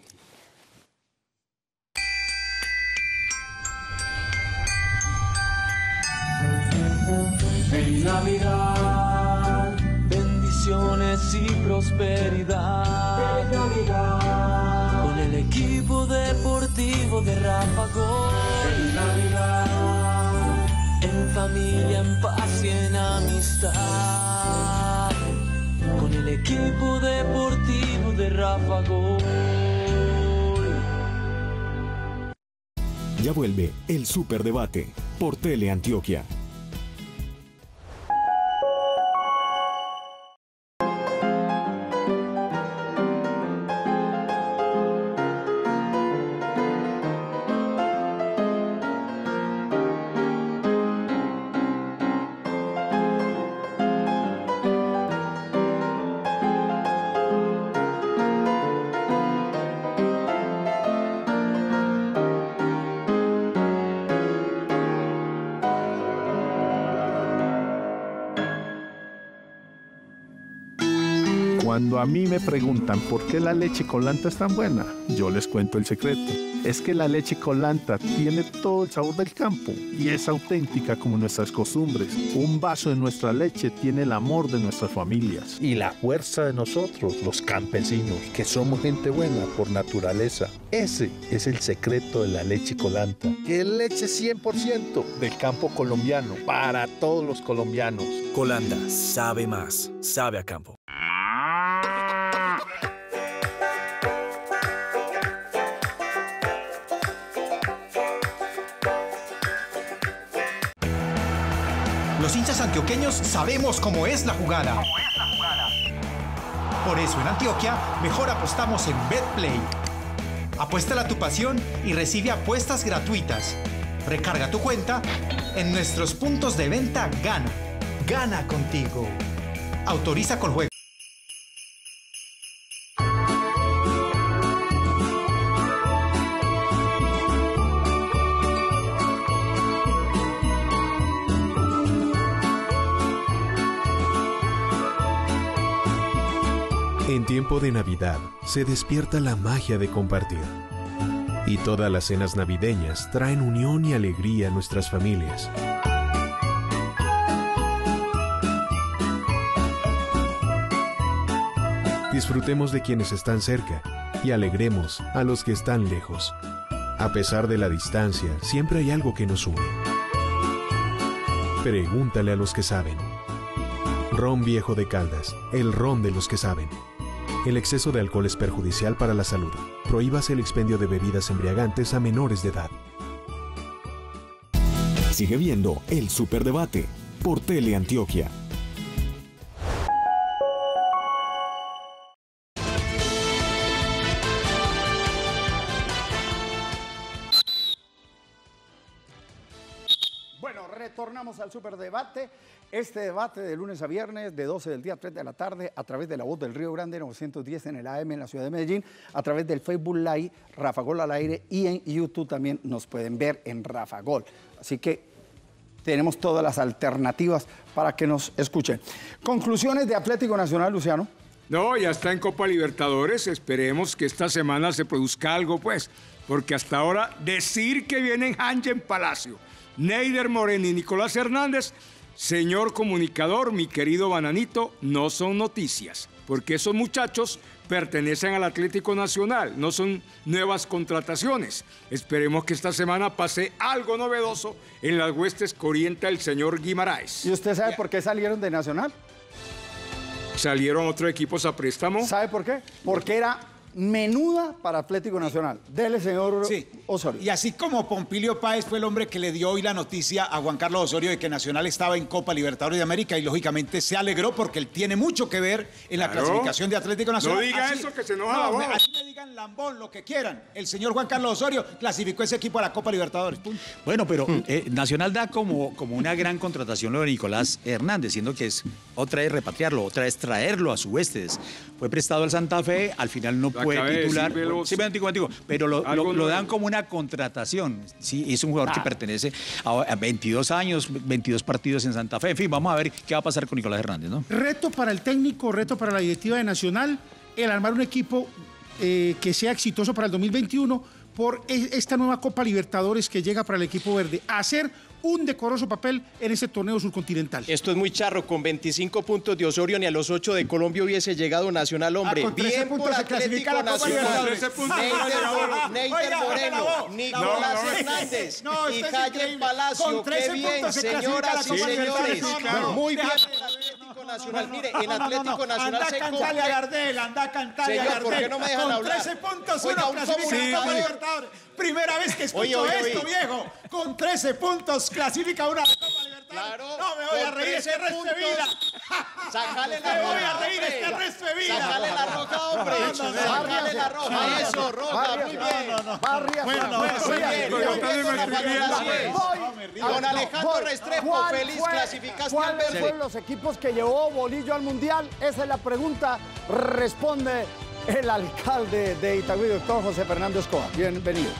En Navidad, bendiciones y prosperidad. En Navidad, con el equipo deportivo de Ráfago. En Navidad, en familia, en paz y en amistad. Con el equipo deportivo de Ráfago. Ya vuelve el Superdebate por Teleantioquia. Cuando a mí me preguntan por qué la leche Colanta es tan buena, yo les cuento el secreto. Es que la leche Colanta tiene todo el sabor del campo y es auténtica como nuestras costumbres. Un vaso de nuestra leche tiene el amor de nuestras familias. Y la fuerza de nosotros, los campesinos, que somos gente buena por naturaleza. Ese es el secreto de la leche Colanta, que es leche cien por ciento del campo colombiano, para todos los colombianos. Colanta sabe más, sabe a campo. Los hinchas antioqueños sabemos cómo es la jugada. Por eso en Antioquia mejor apostamos en BetPlay. Apuéstala a tu pasión y recibe apuestas gratuitas. Recarga tu cuenta en nuestros puntos de venta Gana. Gana contigo. Autoriza con juego. En tiempo de Navidad se despierta la magia de compartir. Y todas las cenas navideñas traen unión y alegría a nuestras familias. Disfrutemos de quienes están cerca y alegremos a los que están lejos. A pesar de la distancia, siempre hay algo que nos une. Pregúntale a los que saben. Ron Viejo de Caldas, el ron de los que saben. El exceso de alcohol es perjudicial para la salud. Prohíbase el expendio de bebidas embriagantes a menores de edad. Sigue viendo el Superdebate por Teleantioquia. Bueno, retornamos al Superdebate. Este debate de lunes a viernes, de doce del día a tres de la tarde, a través de La Voz del Río Grande, novecientos diez en el A M en la ciudad de Medellín, a través del Facebook Live, Rafa Gol al aire, y en YouTube también nos pueden ver en Rafa Gol. Así que tenemos todas las alternativas para que nos escuchen. Conclusiones de Atlético Nacional, Luciano. No, ya está en Copa Libertadores. Esperemos que esta semana se produzca algo, pues, porque hasta ahora decir que vienen Ángel Palacio, Neider Moreno y Nicolás Hernández, señor comunicador, mi querido Bananito, no son noticias, porque esos muchachos pertenecen al Atlético Nacional, no son nuevas contrataciones. Esperemos que esta semana pase algo novedoso en las huestes que orienta el señor Guimaraes. ¿Y usted sabe por qué salieron de Nacional? ¿Salieron otros equipos a préstamo? ¿Sabe por qué? Porque era menuda para Atlético Nacional. Dele, señor sí. Osorio. Y así como Pompilio Páez fue el hombre que le dio hoy la noticia a Juan Carlos Osorio de que Nacional estaba en Copa Libertadores de América, y lógicamente se alegró porque él tiene mucho que ver en la claro. clasificación de Atlético Nacional. No diga así, eso, que se enoja no, la voz. Así me diga digan lambón, lo que quieran. El señor Juan Carlos Osorio clasificó ese equipo a la Copa Libertadores. Punto. Bueno, pero eh, Nacional da como, como una gran contratación lo de Nicolás Hernández, siendo que es otra es repatriarlo, otra es traerlo a su Vestes. Fue prestado al Santa Fe, al final no Lo puede acabé de titular. decir, Veloz. Sí, contigo, contigo, pero lo, Algo lo, lo nuevo. dan como una contratación. Sí, es un jugador que pertenece a, a veintidós años, veintidós partidos en Santa Fe. En fin, vamos a ver qué va a pasar con Nicolás Hernández, ¿no? Reto para el técnico, reto para la directiva de Nacional, el armar un equipo eh, que sea exitoso para el dos mil veintiuno por e- esta nueva Copa Libertadores que llega para el equipo verde. Hacer un decoroso papel en ese torneo surcontinental. Esto es muy charro, con veinticinco puntos de Osorio ni a los ocho de Colombia hubiese llegado Nacional, hombre. Ah, con trece Bien por puntos se clasifica Atlético la Copa Nacional. Libertadores. Neider, Oiga, Neider Moreno, oiga, Nicolás no, no, Hernández no, y esto es Calle increíble. Palacio. Con trece Qué bien, puntos se clasifica señoras la y Copa señores. Libertadores. Sí, claro. Muy bien. Déjame- Atlético Nacional, mire, en Atlético Nacional anda se a cantarle a compre- Gardel, anda a cantarle Señor, a Gardel. ¿por qué no me dejan Con hablar? trece puntos Oiga, uno un clasifica a la Copa comunicador. Libertadores. Primera vez que escucho Oye, oye, esto, oye. viejo. Con trece puntos clasifica una Copa Libertadores. Claro, no me voy a con reír, trece este resto de puntos. vida. Sacale la Me voy roja, a reír hombre. este resto de vida. Sacale la roja, hombre. No, no, no. Sacale la roja. Eso, roja, muy bien. Barrias, Bueno, bueno, bueno, muy Barrias. bien. Voy, Muy bien, don Rafael voy, Velázquez. voy. Don Alejandro Voy. Restrepo, ¿Cuál feliz fue- clasificaste al ¿Cuáles verde. fueron los equipos que llevó Bolillo al Mundial? Esa es la pregunta. Responde el alcalde de Itagüí, doctor José Fernando Escobar. Bienvenido.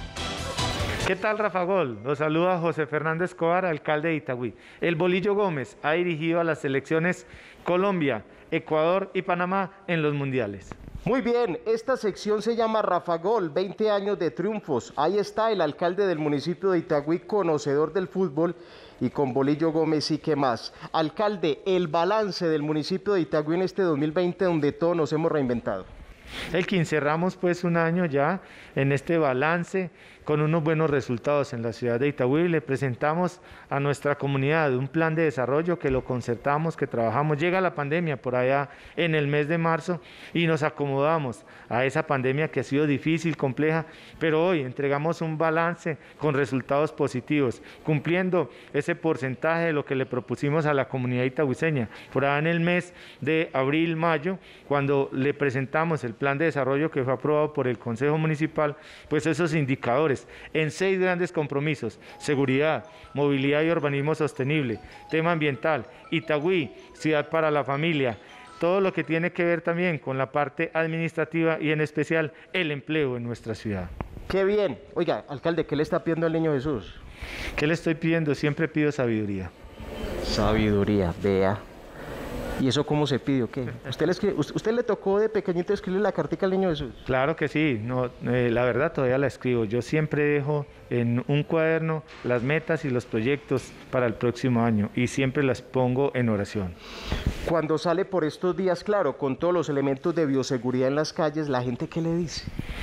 ¿Qué tal, Rafa Gol? Los saluda José Fernando Escobar, alcalde de Itagüí. El Bolillo Gómez ha dirigido a las selecciones Colombia, Ecuador y Panamá en los mundiales. Muy bien, esta sección se llama Rafa Gol, veinte años de triunfos. Ahí está el alcalde del municipio de Itagüí, conocedor del fútbol, y con Bolillo Gómez y qué más. Alcalde, el balance del municipio de Itagüí en este dos mil veinte, donde todos nos hemos reinventado. El que cerramos pues un año ya en este balance con unos buenos resultados en la ciudad de Itagüí. Le presentamos a nuestra comunidad un plan de desarrollo que lo concertamos, que trabajamos. Llega la pandemia por allá en el mes de marzo y nos acomodamos a esa pandemia que ha sido difícil, compleja, pero hoy entregamos un balance con resultados positivos, cumpliendo ese porcentaje de lo que le propusimos a la comunidad itagüiseña. Por allá en el mes de abril, mayo, cuando le presentamos el plan de desarrollo que fue aprobado por el Consejo Municipal, pues esos indicadores en seis grandes compromisos: seguridad, movilidad y urbanismo sostenible, tema ambiental, Itagüí, ciudad para la familia, todo lo que tiene que ver también con la parte administrativa y en especial el empleo en nuestra ciudad. Qué bien. Oiga, alcalde, ¿qué le está pidiendo al niño Jesús? ¿Qué le estoy pidiendo? Siempre pido sabiduría. Sabiduría, vea. ¿Y eso cómo se pide o qué? ¿Usted le, escribe, usted le tocó de pequeñito escribirle la cartica al niño Jesús? Claro que sí, no, eh, la verdad todavía la escribo. Yo siempre dejo en un cuaderno las metas y los proyectos para el próximo año y siempre las pongo en oración. Cuando sale por estos días, claro, con todos los elementos de bioseguridad en las calles, ¿la gente qué le dice?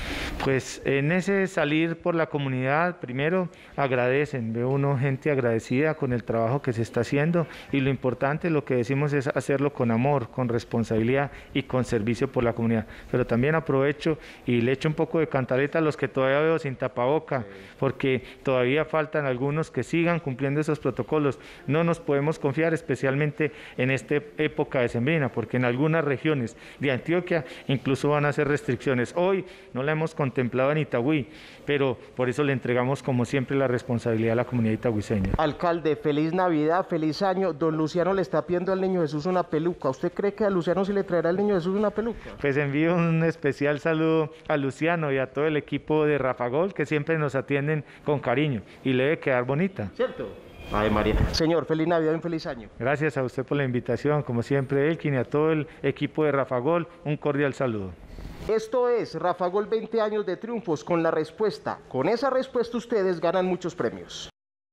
Pues en ese salir por la comunidad, primero agradecen, veo uno gente agradecida con el trabajo que se está haciendo y lo importante, lo que decimos es hacerlo con amor, con responsabilidad y con servicio por la comunidad. Pero también aprovecho y le echo un poco de cantaleta a los que todavía veo sin tapaboca, porque todavía faltan algunos que sigan cumpliendo esos protocolos. No nos podemos confiar, especialmente en esta época decembrina, porque en algunas regiones de Antioquia incluso van a hacer restricciones. Hoy no la hemos contemplado en Itagüí, pero por eso le entregamos como siempre la responsabilidad a la comunidad itagüiseña. Alcalde, feliz Navidad, feliz año. Don Luciano le está pidiendo al niño Jesús una peluca. ¿Usted cree que a Luciano sí le traerá al niño Jesús una peluca? Pues envío un especial saludo a Luciano y a todo el equipo de Rafa Gol, que siempre nos atienden con cariño y le debe quedar bonita. ¿Cierto? Ay, María. Señor, feliz Navidad y un feliz año. Gracias a usted por la invitación, como siempre, Elkin, y a todo el equipo de Rafa Gol, un cordial saludo. Esto es Rafa Gol, veinte años de triunfos con la respuesta. Con esa respuesta ustedes ganan muchos premios.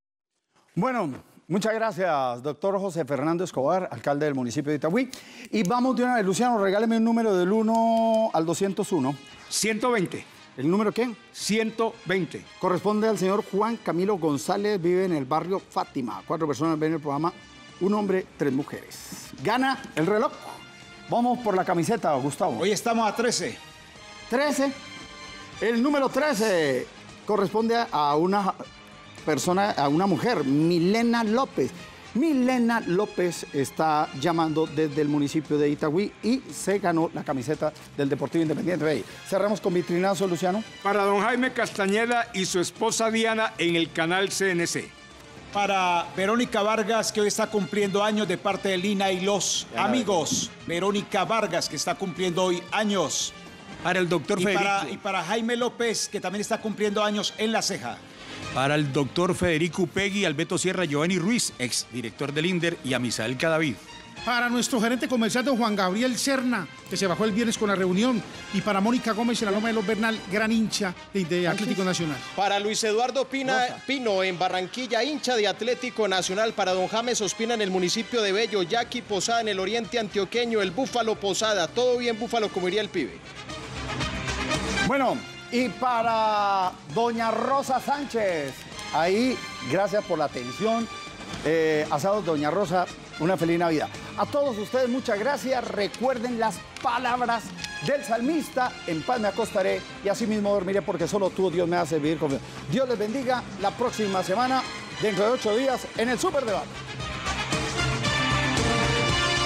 Bueno, muchas gracias, doctor José Fernando Escobar, alcalde del municipio de Itagüí. Y vamos de una vez, Luciano, regáleme un número del uno al doscientos uno. ciento veinte. ¿El número qué? ciento veinte. Corresponde al señor Juan Camilo González, vive en el barrio Fátima. Cuatro personas ven el programa, un hombre, tres mujeres. Gana el reloj. Vamos por la camiseta, Gustavo. Hoy estamos a trece. trece. El número trece corresponde a una persona, a una mujer, Milena López. Milena López está llamando desde el municipio de Itagüí y se ganó la camiseta del Deportivo Independiente. Hey, cerramos con vitrinazo, Luciano. Para don Jaime Castañeda y su esposa Diana en el canal C N C. Para Verónica Vargas, que hoy está cumpliendo años de parte de Lina y los amigos. Verónica Vargas, que está cumpliendo hoy años. Para el doctor y Federico. Para, y para Jaime López, que también está cumpliendo años en La Ceja. Para el doctor Federico Upegui, Alberto Sierra, Giovanni Ruiz, ex director del INDER, y a Misael Cadavid. Para nuestro gerente comercial, don Juan Gabriel Serna, que se bajó el viernes con la reunión. Y para Mónica Gómez en la Loma de los Bernal, gran hincha de, de Atlético Nacional. Para Luis Eduardo Pina, Pino en Barranquilla, hincha de Atlético Nacional. Para don James Ospina en el municipio de Bello. Jackie Posada en el oriente antioqueño. El Búfalo Posada. Todo bien, Búfalo, como diría el pibe. Bueno, y para doña Rosa Sánchez, ahí, gracias por la atención. Eh, asados doña Rosa, una feliz Navidad. A todos ustedes, muchas gracias. Recuerden las palabras del salmista: en paz me acostaré y así mismo dormiré, porque solo tú, Dios, me hace vivir confiado. Dios les bendiga. La próxima semana, dentro de ocho días, en el Superdebate.